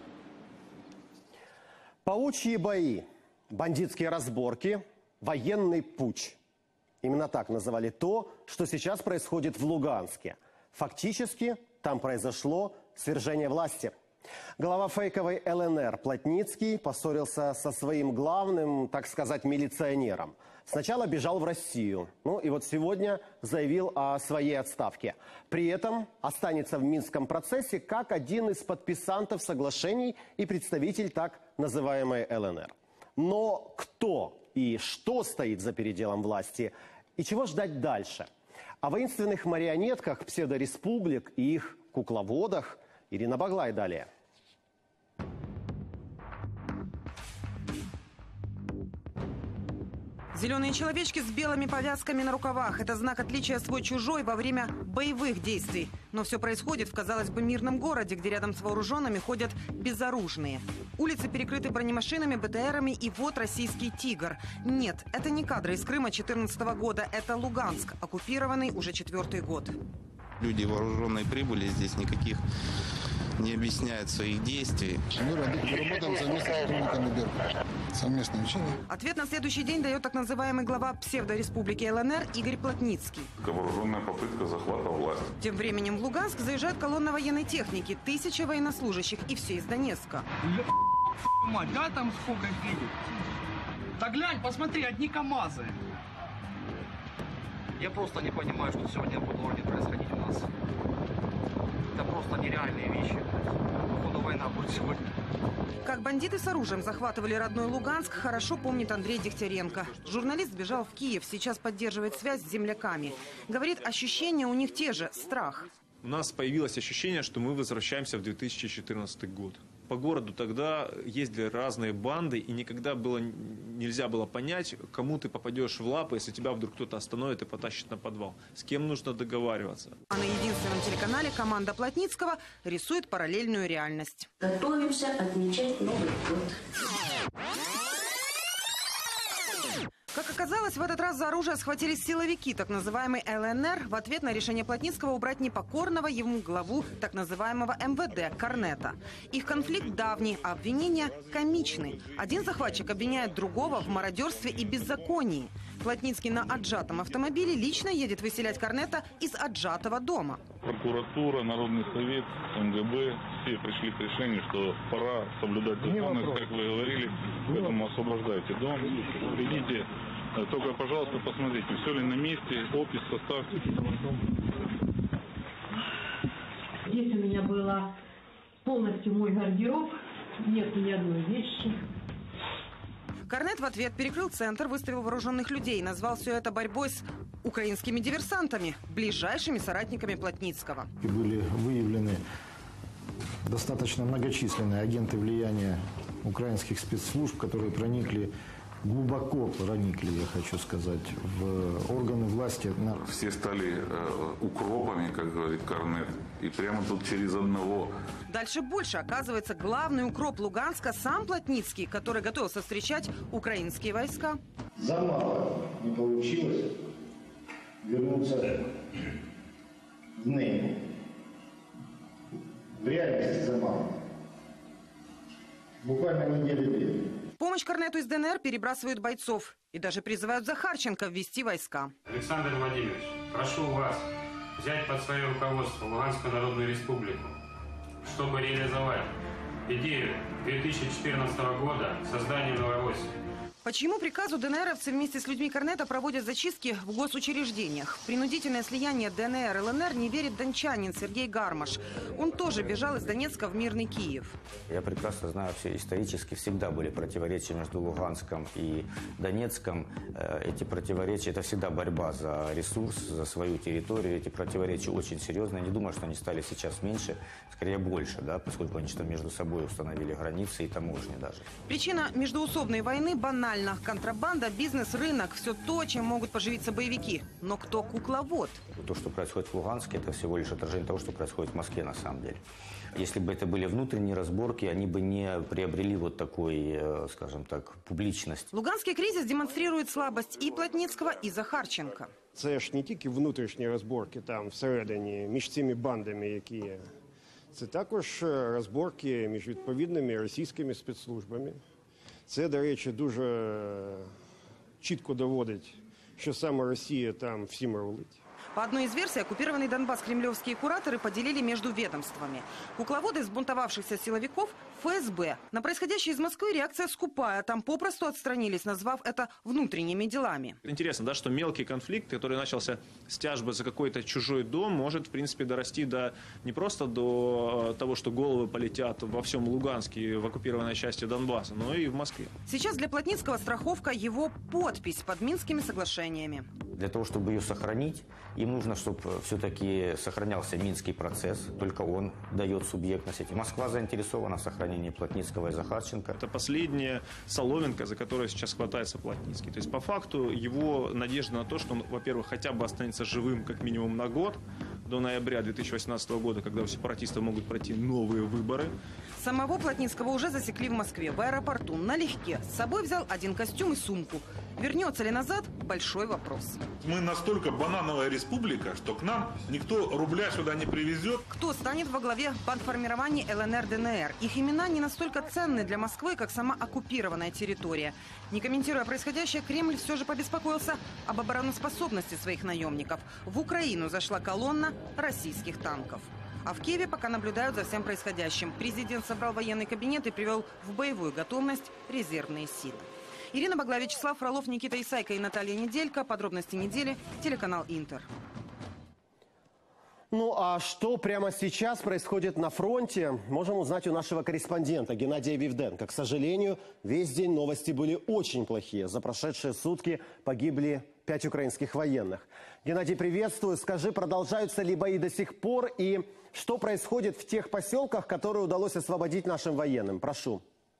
Паучьи бои, бандитские разборки, военный путч. Именно так называли то, что сейчас происходит в Луганске. Фактически там произошло свержение власти. Глава фейковой ЛНР Плотницкий поссорился со своим главным, так сказать, милиционером. Сначала бежал в Россию, ну и вот сегодня заявил о своей отставке. При этом останется в Минском процессе как один из подписантов соглашений и представитель так называемой ЛНР. Но кто и что стоит за переделом власти и чего ждать дальше? О воинственных марионетках псевдореспублик и их кукловодах Ирина Баглай далее. Зеленые человечки с белыми повязками на рукавах – это знак отличия свой-чужой во время боевых действий. Но все происходит в, казалось бы, мирном городе, где рядом с вооруженными ходят безоружные. Улицы перекрыты бронемашинами, БТРами, и вот российский «Тигр». Нет, это не кадры из Крыма 2014 года, это Луганск, оккупированный уже 4-й год. Люди вооруженные прибыли, здесь никаких не объясняет своих действий. Мы работаем совместно с сотрудниками Беркута. Совместное учение. Ответ на следующий день дает так называемый глава псевдореспублики ЛНР Игорь Плотницкий. Вооруженная попытка захвата власти. Тем временем в Луганск заезжает колонна военной техники, 1000 военнослужащих, и все из Донецка. Мать, да, там сколько их едет? Да глянь, посмотри, одни КАМАЗы. Я просто не понимаю, что сегодня будет в городе происходить у нас. Это просто нереальные вещи. Походу война будет сегодня. Как бандиты с оружием захватывали родной Луганск, хорошо помнит Андрей Дегтяренко. Журналист сбежал в Киев, сейчас поддерживает связь с земляками. Говорит, ощущения у них те же – страх. У нас появилось ощущение, что мы возвращаемся в 2014 год. По городу тогда ездили разные банды, и никогда нельзя было понять, кому ты попадешь в лапы, если тебя вдруг кто-то остановит и потащит на подвал. С кем нужно договариваться. А на единственном телеканале команда Плотницкого рисует параллельную реальность. Готовимся отмечать Новый год. Как оказалось, в этот раз за оружие схватились силовики, так называемый ЛНР, в ответ на решение Плотницкого убрать непокорного ему главу так называемого МВД Корнета. Их конфликт давний, а обвинения комичны. Один захватчик обвиняет другого в мародерстве и беззаконии. Плотницкий на отжатом автомобиле лично едет выселять Корнета из отжатого дома. Прокуратура, Народный совет, МГБ, все пришли к решению, что пора соблюдать законы, как вы говорили, поэтому освобождайте дом, идите. Только, пожалуйста, посмотрите, все ли на месте, опись составьте. Здесь у меня была полностью мой гардероб, нет ни одной вещи. Корнет в ответ перекрыл центр, выставил вооруженных людей, назвал все это борьбой с украинскими диверсантами, ближайшими соратниками Плотницкого. Были выявлены достаточно многочисленные агенты влияния украинских спецслужб, которые глубоко проникли, я хочу сказать, в органы власти. Все стали укропами, как говорит Корнет, и прямо тут через одного. Дальше больше. Оказывается, главный укроп Луганска сам Плотницкий, который готовился встречать украинские войска. Замало не получилось вернуться в небо. В реальности замало. Буквально недели-две. Помощь Корнету из ДНР перебрасывают бойцов и даже призывают Захарченко ввести войска. Александр Владимирович, прошу вас взять под свое руководство Луганскую Народную Республику, чтобы реализовать идею 2014 года создания Новороссии. По чьему приказу ДНРовцы вместе с людьми Корнета проводят зачистки в госучреждениях? Принудительное слияние ДНР и ЛНР не верит дончанин Сергей Гармаш. Он тоже бежал из Донецка в мирный Киев. Я прекрасно знаю, все исторически всегда были противоречия между Луганском и Донецком. Эти противоречия – это всегда борьба за ресурс, за свою территорию. Эти противоречия очень серьезные. Я не думаю, что они стали сейчас меньше, скорее больше, да, поскольку они что между собой установили границы и таможни даже. Причина междоусобной войны банальна. Контрабанда, бизнес, рынок – все то, чем могут поживиться боевики. Но кто кукловод? То, что происходит в Луганске, это всего лишь отражение того, что происходит в Москве на самом деле. Если бы это были внутренние разборки, они бы не приобрели вот такой, скажем так, публичность. Луганский кризис демонстрирует слабость и Плотницкого, и Захарченка. Це ж не тільки внутрішні розборки там всередині між цими бандами, які є. Це також розборки між відповідними російськими спецслужбами. Це, до речі, дуже чітко доводить, що саме Росія там всім рулить. По одной из версий, оккупированный Донбасс кремлевские кураторы поделили между ведомствами. Кукловоды взбунтовавшихся силовиков – ФСБ. На происходящее из Москвы реакция скупая. Там попросту отстранились, назвав это внутренними делами. Интересно, да, что мелкий конфликт, который начался с тяжбы за какой-то чужой дом, может, в принципе, дорасти не просто до того, что головы полетят во всем Луганске, в оккупированной части Донбасса, но и в Москве. Сейчас для Плотницкого страховка – его подпись под Минскими соглашениями. Для того, чтобы ее сохранить, им нужно, чтобы все-таки сохранялся Минский процесс. Только он дает субъектность. Москва заинтересована в сохранении Плотницкого и Захарченко. Это последняя соломинка, за которую сейчас хватается Плотницкий. То есть, по факту, его надежда на то, что он, во-первых, хотя бы останется живым как минимум на год, до ноября 2018 года, когда у сепаратистов могут пройти новые выборы. Самого Плотницкого уже засекли в Москве, в аэропорту, налегке. С собой взял один костюм и сумку. Вернется ли назад – большой вопрос. Мы настолько банановая республика, что к нам никто рубля сюда не привезет. Кто станет во главе бандформирований ЛНР-ДНР? Их имена не настолько ценны для Москвы, как сама оккупированная территория. Не комментируя происходящее, Кремль все же побеспокоился об обороноспособности своих наемников. В Украину зашла колонна российских танков. А в Киеве пока наблюдают за всем происходящим. Президент собрал военный кабинет и привел в боевую готовность резервные силы. Ирина Баглова, Вячеслав Фролов, Никита Исайко и Наталья Неделько. Подробности недели. Телеканал «Интер». Ну а что прямо сейчас происходит на фронте, можем узнать у нашего корреспондента Геннадия Вивденко. К сожалению, весь день новости были очень плохие. За прошедшие сутки погибли 5 украинских военных. Геннадий, приветствую. Скажи, продолжаются ли бои до сих пор и что происходит в тех поселках, которые удалось освободить нашим военным? Прошу.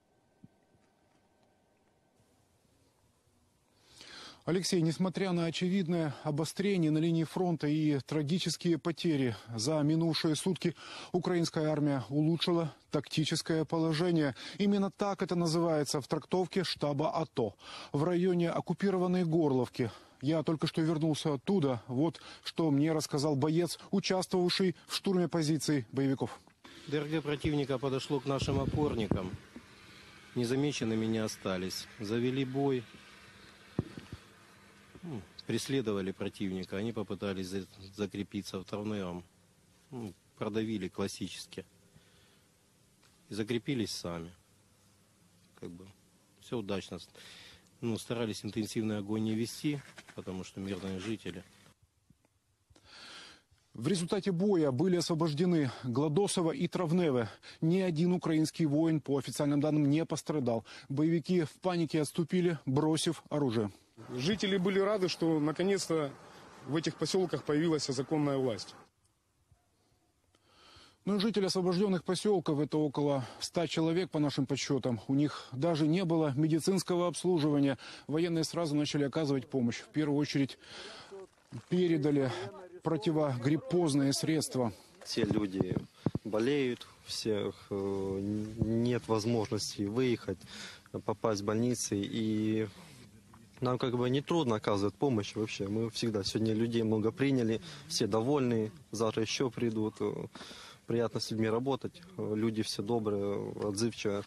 Алексей, несмотря на очевидное обострение на линии фронта и трагические потери, за минувшие сутки украинская армия улучшила тактическое положение. Именно так это называется в трактовке штаба АТО. В районе оккупированной Горловки. Я только что вернулся оттуда. Вот что мне рассказал боец, участвовавший в штурме позиций боевиков. ДРГ противника подошло к нашим опорникам. Незамеченными не остались. Завели бой. Преследовали противника, они попытались закрепиться в Травневом, продавили классически и закрепились сами. Как бы все удачно. Старались интенсивный огонь не вести, потому что мирные жители. В результате боя были освобождены Гладосово и Травневе. Ни один украинский воин, по официальным данным, не пострадал. Боевики в панике отступили, бросив оружие. Жители были рады, что наконец-то в этих поселках появилась законная власть. Но жители освобожденных поселков, это около 100 человек по нашим подсчетам, у них даже не было медицинского обслуживания. Военные сразу начали оказывать помощь. В первую очередь передали противогриппозные средства. Все люди болеют, всех нет возможности выехать, попасть в больницы, и нам как бы не трудно оказывать помощь вообще. Мы всегда сегодня людей много приняли, все довольны, завтра еще придут. Приятно с людьми работать, люди все добрые, отзывчивые.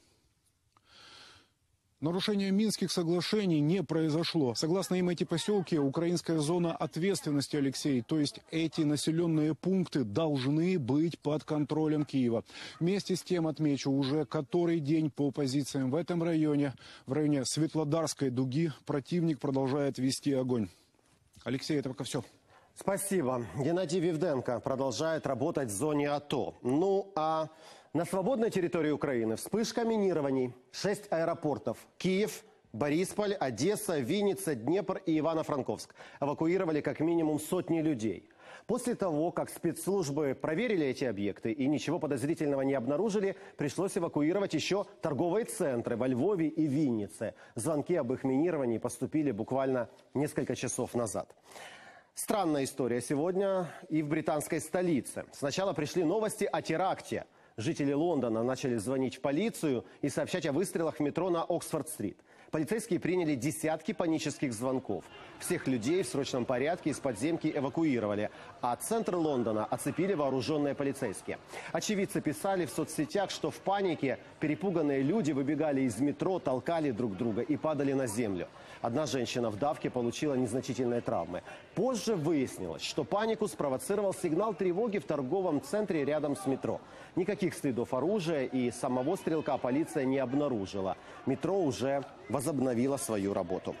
Нарушение Минских соглашений не произошло. Согласно им, эти поселки – украинская зона ответственности, Алексей. То есть эти населенные пункты должны быть под контролем Киева. Вместе с тем, отмечу, уже который день по позициям в этом районе, в районе Светлодарской дуги, противник продолжает вести огонь. Алексей, это пока все. Спасибо. Геннадий Вивденко продолжает работать в зоне АТО. Ну а на свободной территории Украины вспышка минирований. 6 аэропортов. Киев, Борисполь, Одесса, Винница, Днепр и Ивано-Франковск. Эвакуировали как минимум сотни людей. После того, как спецслужбы проверили эти объекты и ничего подозрительного не обнаружили, пришлось эвакуировать еще торговые центры во Львове и Виннице. Звонки об их минировании поступили буквально несколько часов назад. Странная история сегодня и в британской столице. Сначала пришли новости о теракте. Жители Лондона начали звонить в полицию и сообщать о выстрелах в метро на Оксфорд-стрит. Полицейские приняли десятки панических звонков. Всех людей в срочном порядке из подземки эвакуировали, а центр Лондона оцепили вооруженные полицейские. Очевидцы писали в соцсетях, что в панике перепуганные люди выбегали из метро, толкали друг друга и падали на землю. Одна женщина в давке получила незначительные травмы. Позже выяснилось, что панику спровоцировал сигнал тревоги в торговом центре рядом с метро. Никаких следов оружия и самого стрелка полиция не обнаружила. Метро уже возобновило свою работу.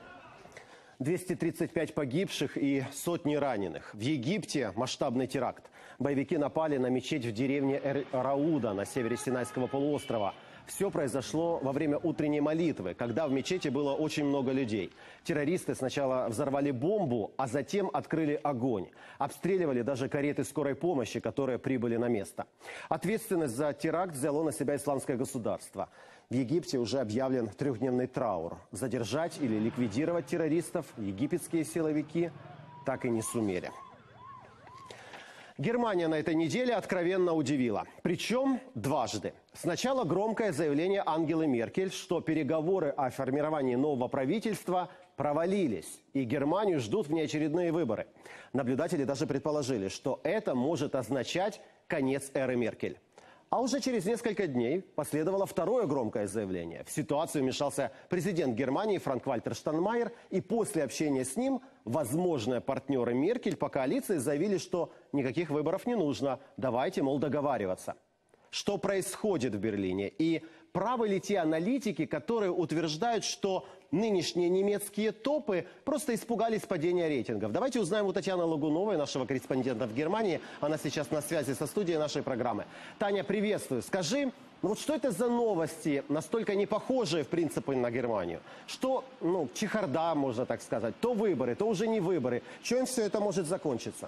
235 погибших и сотни раненых. В Египте масштабный теракт. Боевики напали на мечеть в деревне Эр-Рауда на севере Синайского полуострова. Все произошло во время утренней молитвы, когда в мечети было очень много людей. Террористы сначала взорвали бомбу, а затем открыли огонь. Обстреливали даже кареты скорой помощи, которые прибыли на место. Ответственность за теракт взяло на себя Исламское государство. В Египте уже объявлен 3-дневный траур. Задержать или ликвидировать террористов египетские силовики так и не сумели. Германия на этой неделе откровенно удивила. Причем дважды. Сначала громкое заявление Ангелы Меркель, что переговоры о формировании нового правительства провалились, и Германию ждут внеочередные выборы. Наблюдатели даже предположили, что это может означать конец эры Меркель. А уже через несколько дней последовало второе громкое заявление. В ситуацию вмешался президент Германии Франк-Вальтер Штайнмайер, и после общения с ним возможные партнеры Меркель по коалиции заявили, что никаких выборов не нужно, давайте, мол, договариваться. Что происходит в Берлине? И правы ли те аналитики, которые утверждают, что нынешние немецкие топы просто испугались падения рейтингов? Давайте узнаем у Татьяны Лагуновой, нашего корреспондента в Германии. Она сейчас на связи со студией нашей программы. Таня, приветствую. Скажи, ну вот что это за новости, настолько не похожие, в принципе, на Германию? Что, чехарда, можно так сказать, то выборы, то уже не выборы. Чем все это может закончиться?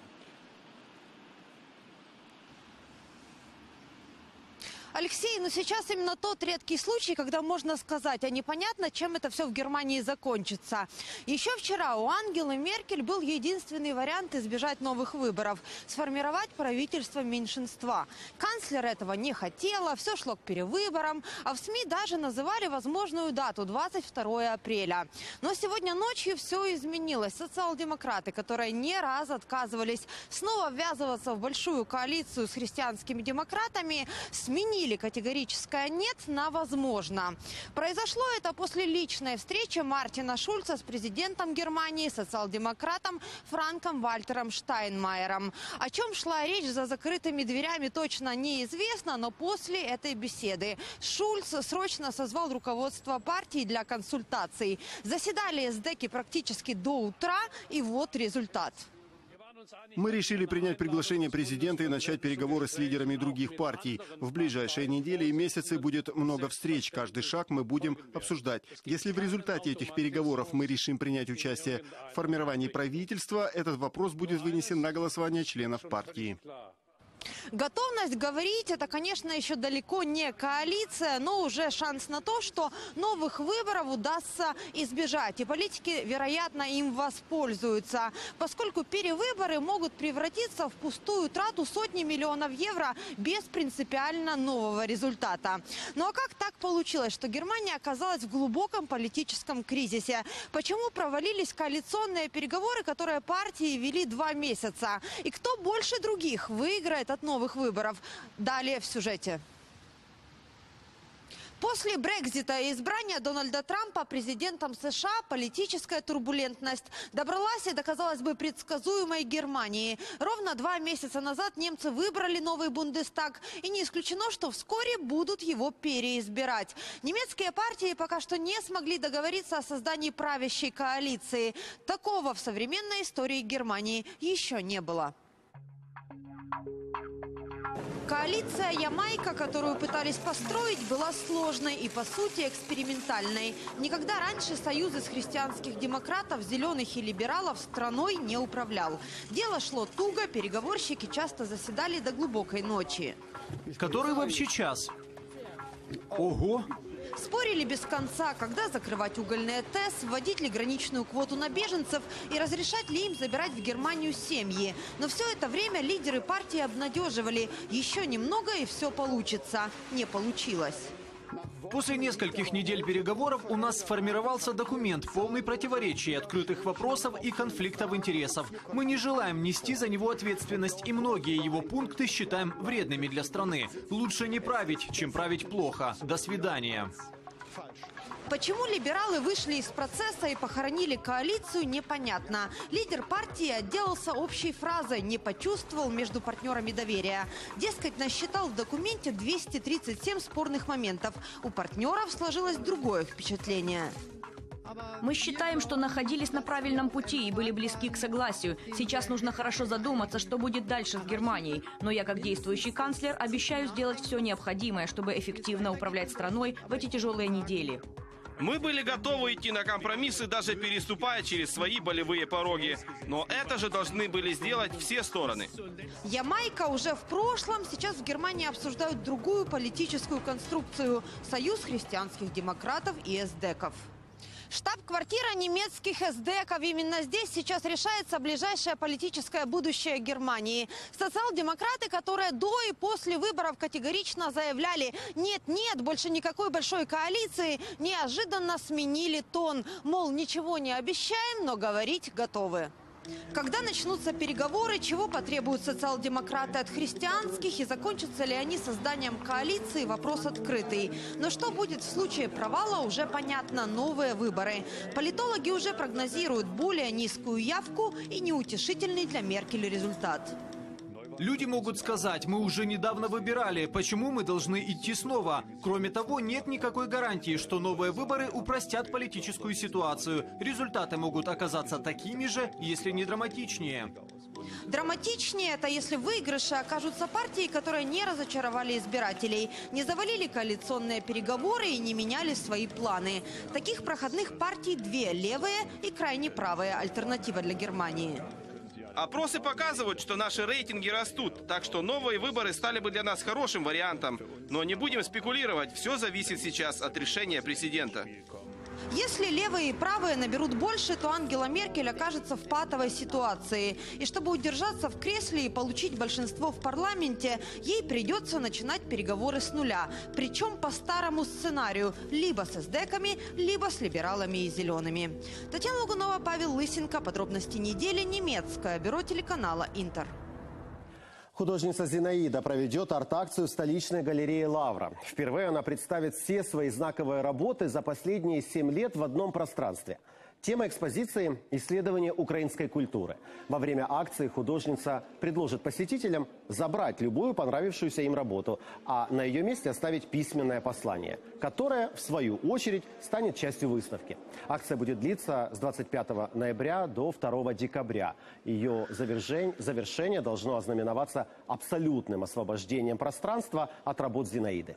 Алексей, сейчас именно тот редкий случай, когда можно сказать, а непонятно, чем это все в Германии закончится. Еще вчера у Ангелы Меркель был единственный вариант избежать новых выборов – сформировать правительство меньшинства. Канцлер этого не хотела, все шло к перевыборам, а в СМИ даже называли возможную дату – 22 апреля. Но сегодня ночью все изменилось. Социал-демократы, которые не раз отказывались снова ввязываться в большую коалицию с христианскими демократами, сменили категорическое «нет» на «возможно». Произошло это после личной встречи Мартина Шульца с президентом Германии, социал-демократом Франком-Вальтером Штайнмайером. О чем шла речь за закрытыми дверями, точно неизвестно, но после этой беседы Шульц срочно созвал руководство партии для консультаций. Заседали эсдеки практически до утра, и вот результат. Мы решили принять приглашение президента и начать переговоры с лидерами других партий. В ближайшие недели и месяцы будет много встреч. Каждый шаг мы будем обсуждать. Если в результате этих переговоров мы решим принять участие в формировании правительства, этот вопрос будет вынесен на голосование членов партии. Готовность говорить – это, конечно, еще далеко не коалиция, но уже шанс на то, что новых выборов удастся избежать. И политики, вероятно, им воспользуются, поскольку перевыборы могут превратиться в пустую трату сотни миллионов евро без принципиально нового результата. Ну а как так получилось, что Германия оказалась в глубоком политическом кризисе? Почему провалились коалиционные переговоры, которые партии вели 2 месяца? И кто больше других выиграет от новых выборов? Далее в сюжете. После Брексита и избрания Дональда Трампа президентом США политическая турбулентность добралась и до, казалось бы, предсказуемой Германии. Ровно 2 месяца назад немцы выбрали новый Бундестаг, и не исключено, что вскоре будут его переизбирать. Немецкие партии пока что не смогли договориться о создании правящей коалиции. Такого в современной истории Германии еще не было. Коалиция «Ямайка», которую пытались построить, была сложной и, по сути, экспериментальной. Никогда раньше союз из христианских демократов, зеленых и либералов страной не управлял. Дело шло туго, переговорщики часто заседали до глубокой ночи. Который вообще час? Ого! Спорили без конца, когда закрывать угольные ТЭС, вводить ли граничную квоту на беженцев и разрешать ли им забирать в Германию семьи. Но все это время лидеры партии обнадеживали. Еще немного и все получится. Не получилось. После нескольких недель переговоров у нас сформировался документ, полный противоречий, открытых вопросов и конфликтов интересов. Мы не желаем нести за него ответственность, и многие его пункты считаем вредными для страны. Лучше не править, чем править плохо. До свидания. Почему либералы вышли из процесса и похоронили коалицию, непонятно. Лидер партии отделался общей фразой, не почувствовал между партнерами доверия. Дескать, насчитал в документе 237 спорных моментов. У партнеров сложилось другое впечатление. Мы считаем, что находились на правильном пути и были близки к согласию. Сейчас нужно хорошо задуматься, что будет дальше с Германией. Но я, как действующий канцлер, обещаю сделать все необходимое, чтобы эффективно управлять страной в эти тяжелые недели. Мы были готовы идти на компромиссы, даже переступая через свои болевые пороги. Но это же должны были сделать все стороны. Ямайка уже в прошлом. Сейчас в Германии обсуждают другую политическую конструкцию – союз христианских демократов и эсдеков. Штаб-квартира немецких эсдеков. Именно здесь сейчас решается ближайшее политическое будущее Германии. Социал-демократы, которые до и после выборов категорично заявляли «нет-нет, больше никакой большой коалиции», неожиданно сменили тон. Мол, ничего не обещаем, но говорить готовы. Когда начнутся переговоры, чего потребуют социал-демократы от христианских и закончатся ли они созданием коалиции, вопрос открытый. Но что будет в случае провала, уже понятно. Новые выборы. Политологи уже прогнозируют более низкую явку и неутешительный для Меркель результат. Люди могут сказать, мы уже недавно выбирали, почему мы должны идти снова? Кроме того, нет никакой гарантии, что новые выборы упростят политическую ситуацию. Результаты могут оказаться такими же, если не драматичнее. Драматичнее это, если в выигрыше окажутся партии, которые не разочаровали избирателей, не завалили коалиционные переговоры и не меняли свои планы. Таких проходных партий две – левые и крайне правые, альтернатива для Германии. Опросы показывают, что наши рейтинги растут, так что новые выборы стали бы для нас хорошим вариантом. Но не будем спекулировать, все зависит сейчас от решения президента. Если левые и правые наберут больше, то Ангела Меркель окажется в патовой ситуации. И чтобы удержаться в кресле и получить большинство в парламенте, ей придется начинать переговоры с нуля. Причем по старому сценарию. Либо с эсдеками, либо с либералами и зелеными. Татьяна Лугунова, Павел Лысенко. Подробности недели. Немецкое бюро телеканала «Интер». Художница Зинаида проведет арт-акцию в столичной галерее «Лавра». Впервые она представит все свои знаковые работы за последние 7 лет в одном пространстве. Тема экспозиции – исследование украинской культуры. Во время акции художница предложит посетителям забрать любую понравившуюся им работу, а на ее месте оставить письменное послание, которое, в свою очередь, станет частью выставки. Акция будет длиться с 25 ноября до 2 декабря. Ее завершение должно ознаменоваться абсолютным освобождением пространства от работ Зинаиди.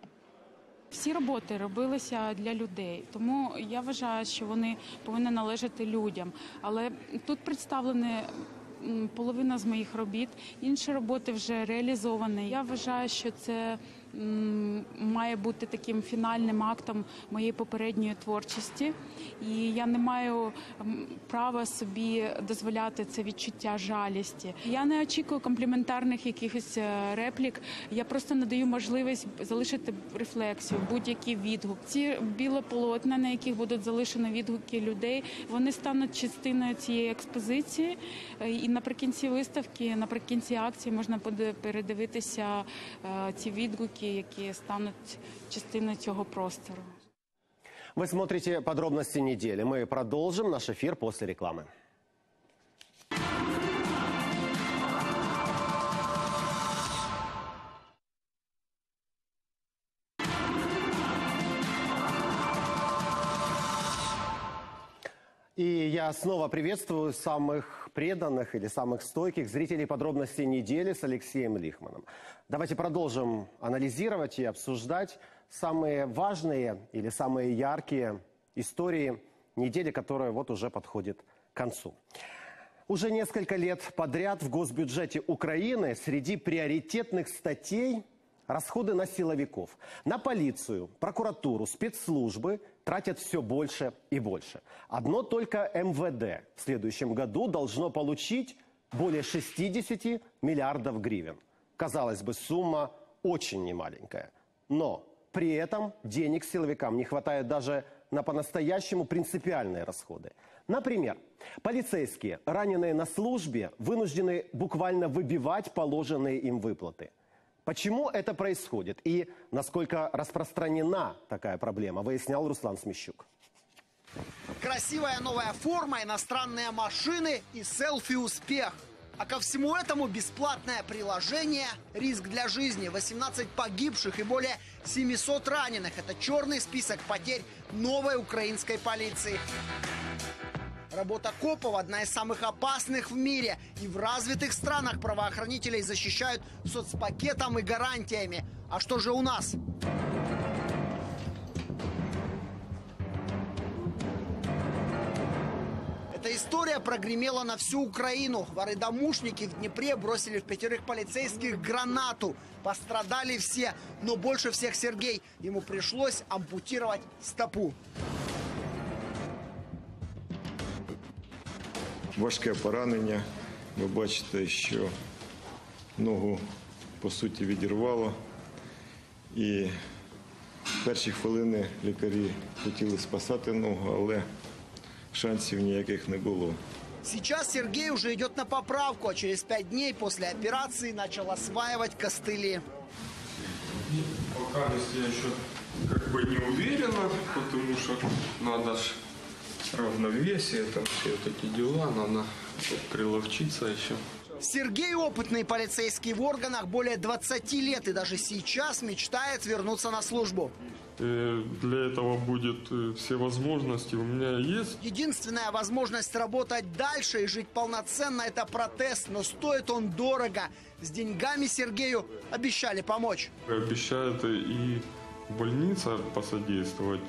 Всі роботи робилися для людей, тому я вважаю, що вони повинні належати людям. Але тут представлені половина з моїх робіт, інші роботи вже реалізовані. Я вважаю, що це має бути таким фінальним актом моєї попередньої творчості. І я не маю права собі дозволяти це відчуття жалісті. Я не очікую компліментарних якихось реплік, я просто надаю можливість залишити рефлексію, будь-який відгук. Ці білі полотна, на яких будуть залишені відгуки людей, вони стануть частиною цієї експозиції. І наприкінці виставки, наприкінці акції можна буде передивитися ці відгуки, які стануть частиною цього простору. Вы смотрите подробности недели. Мы продолжим наш эфир после рекламы. И я снова приветствую самых преданных или самых стойких зрителей подробностей недели с Алексеем Лихманом. Давайте продолжим анализировать и обсуждать самые важные или самые яркие истории недели, которая вот уже подходит к концу. Уже несколько лет подряд в госбюджете Украины среди приоритетных статей расходы на силовиков. На полицию, прокуратуру, спецслужбы тратят все больше и больше. Одно только МВД в следующем году должно получить более 60 миллиардов гривен. Казалось бы, сумма очень немаленькая. Но при этом денег силовикам не хватает даже на по-настоящему принципиальные расходы. Например, полицейские, раненые на службе, вынуждены буквально выбивать положенные им выплаты. Почему это происходит и насколько распространена такая проблема, выяснял Руслан Смещук. Красивая новая форма, иностранные машины и селфи-успех. А ко всему этому бесплатное приложение «Риск для жизни». 18 погибших и более 700 раненых. Это черный список потерь новой украинской полиции. Работа копов – одна из самых опасных в мире. И в развитых странах правоохранителей защищают соцпакетом и гарантиями. А что же у нас? Эта история прогремела на всю Украину. Воры-домушники в Днепре бросили в 5 полицейских гранату. Пострадали все, но больше всех Сергей. Ему пришлось ампутировать стопу. важке поранення. Ви бачите, що ногу, по суті, відірвало. І в перші хвилини лікарі хотіли спасати ногу, але шансів ніяких не було. Сейчас Сергей уже идет на поправку, а через 5 дней после операции начал осваивать костыли. Пока я еще как бы не уверена, потому что надо ж равновесие, там все вот эти дела, надо приловчиться еще. Сергей опытный полицейский в органах более 20 лет и даже сейчас мечтает вернуться на службу. Для этого будет все возможности, у меня есть. Единственная возможность работать дальше и жить полноценно – это протез, но стоит он дорого. С деньгами Сергею обещали помочь. Обещают и больница посодействовать,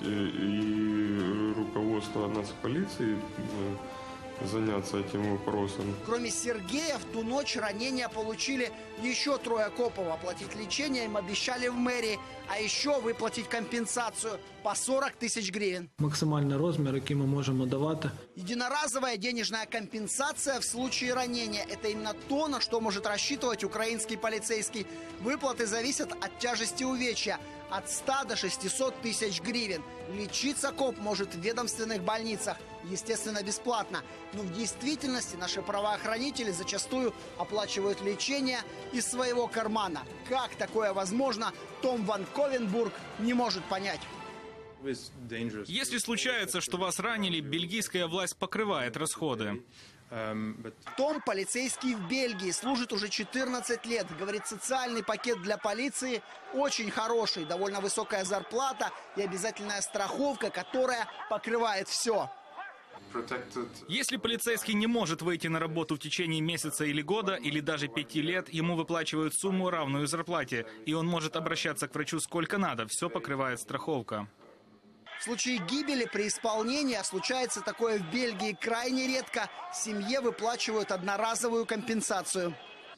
и руководство нацполиции заняться этим вопросом. Кроме Сергея, в ту ночь ранения получили еще 3 копов. Оплатить лечение им обещали в мэрии, а еще выплатить компенсацию по 40 тысяч гривен. Максимальный размер, який мы можем давать. Единоразовая денежная компенсация в случае ранения – это именно то, на что может рассчитывать украинский полицейский. Выплаты зависят от тяжести увечья – от 100 до 600 тысяч гривен. Лечиться коп может в ведомственных больницах, естественно, бесплатно. Но в действительности наши правоохранители зачастую оплачивают лечение из своего кармана. Как такое возможно, Том Ван Ковенбург не может понять. Если случается, что вас ранили, бельгийская власть покрывает расходы. Том полицейский в Бельгии, служит уже 14 лет. Говорит, социальный пакет для полиции очень хороший. Довольно высокая зарплата и обязательная страховка, которая покрывает все. Если полицейский не может выйти на работу в течение месяца или года, или даже 5 лет, ему выплачивают сумму, равную зарплате. И он может обращаться к врачу сколько надо. Все покрывает страховка. В случае гибели при исполнении, а случается такое в Бельгии крайне редко, семье выплачивают одноразовую компенсацию.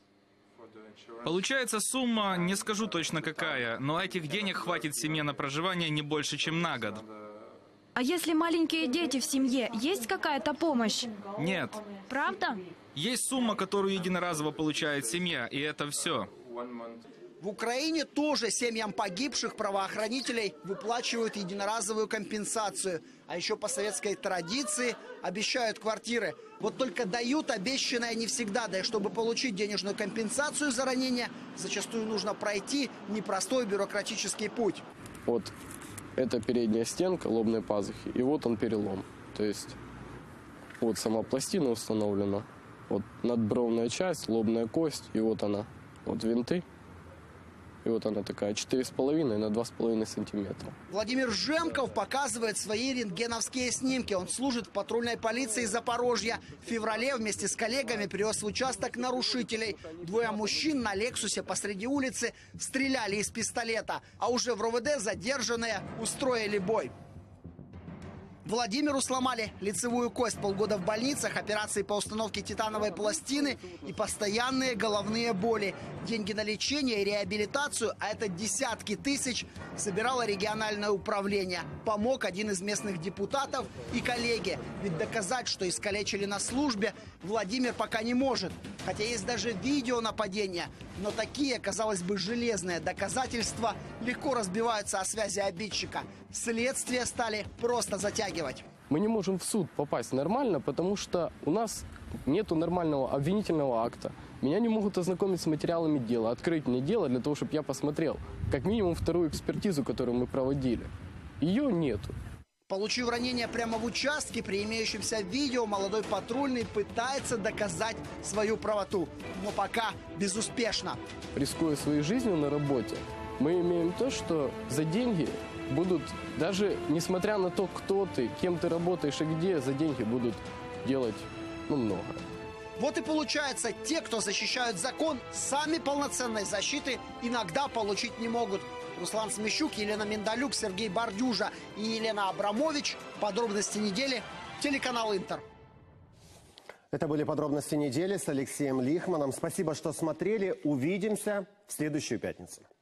Получается сумма, не скажу точно какая, но этих денег хватит семье на проживание не больше, чем на год. А если маленькие дети в семье, есть какая-то помощь? Нет. Правда? Есть сумма, которую единоразово получает семья, и это все. В Украине тоже семьям погибших правоохранителей выплачивают единоразовую компенсацию. А еще по советской традиции обещают квартиры. Вот только дают обещанное не всегда. Да и чтобы получить денежную компенсацию за ранение, зачастую нужно пройти непростой бюрократический путь. Вот это передняя стенка лобной пазухи, и вот он перелом. То есть вот сама пластина установлена, вот надбровная часть, лобная кость, и вот она, вот винты. И вот она такая 4,5 на 2,5 сантиметра. Владимир Жемков показывает свои рентгеновские снимки. Он служит в патрульной полиции Запорожья. В феврале вместе с коллегами привез в участок нарушителей. 2 мужчин на «Лексусе» посреди улицы стреляли из пистолета. А уже в РОВД задержанные устроили бой. Владимиру сломали лицевую кость, полгода в больницах, операции по установке титановой пластины и постоянные головные боли. Деньги на лечение и реабилитацию, а это десятки тысяч, собирало региональное управление. Помог один из местных депутатов и коллеги. Ведь доказать, что искалечили на службе, Владимир пока не может. Хотя есть даже видео нападения. Но такие, казалось бы, железные доказательства легко разбиваются о связи обидчика. Следствие стали просто затягивать. Мы не можем в суд попасть нормально, потому что у нас нету нормального обвинительного акта. Меня не могут ознакомить с материалами дела, открыть мне дело для того, чтобы я посмотрел. Как минимум 2-ю экспертизу, которую мы проводили. Ее нету. Получив ранение прямо в участке, при имеющемся видео, молодой патрульный пытается доказать свою правоту. Но пока безуспешно. Рискуя своей жизнью на работе, мы имеем то, что за деньги будут, даже несмотря на то, кто ты, кем ты работаешь и где, за деньги будут делать много. Вот и получается, те, кто защищают закон, сами полноценной защиты иногда получить не могут. Руслан Смещук, Елена Миндалюк, Сергей Бардюжа и Елена Абрамович. Подробности недели. Телеканал «Интер». Это были подробности недели с Алексеем Лихманом. Спасибо, что смотрели. Увидимся в следующую пятницу.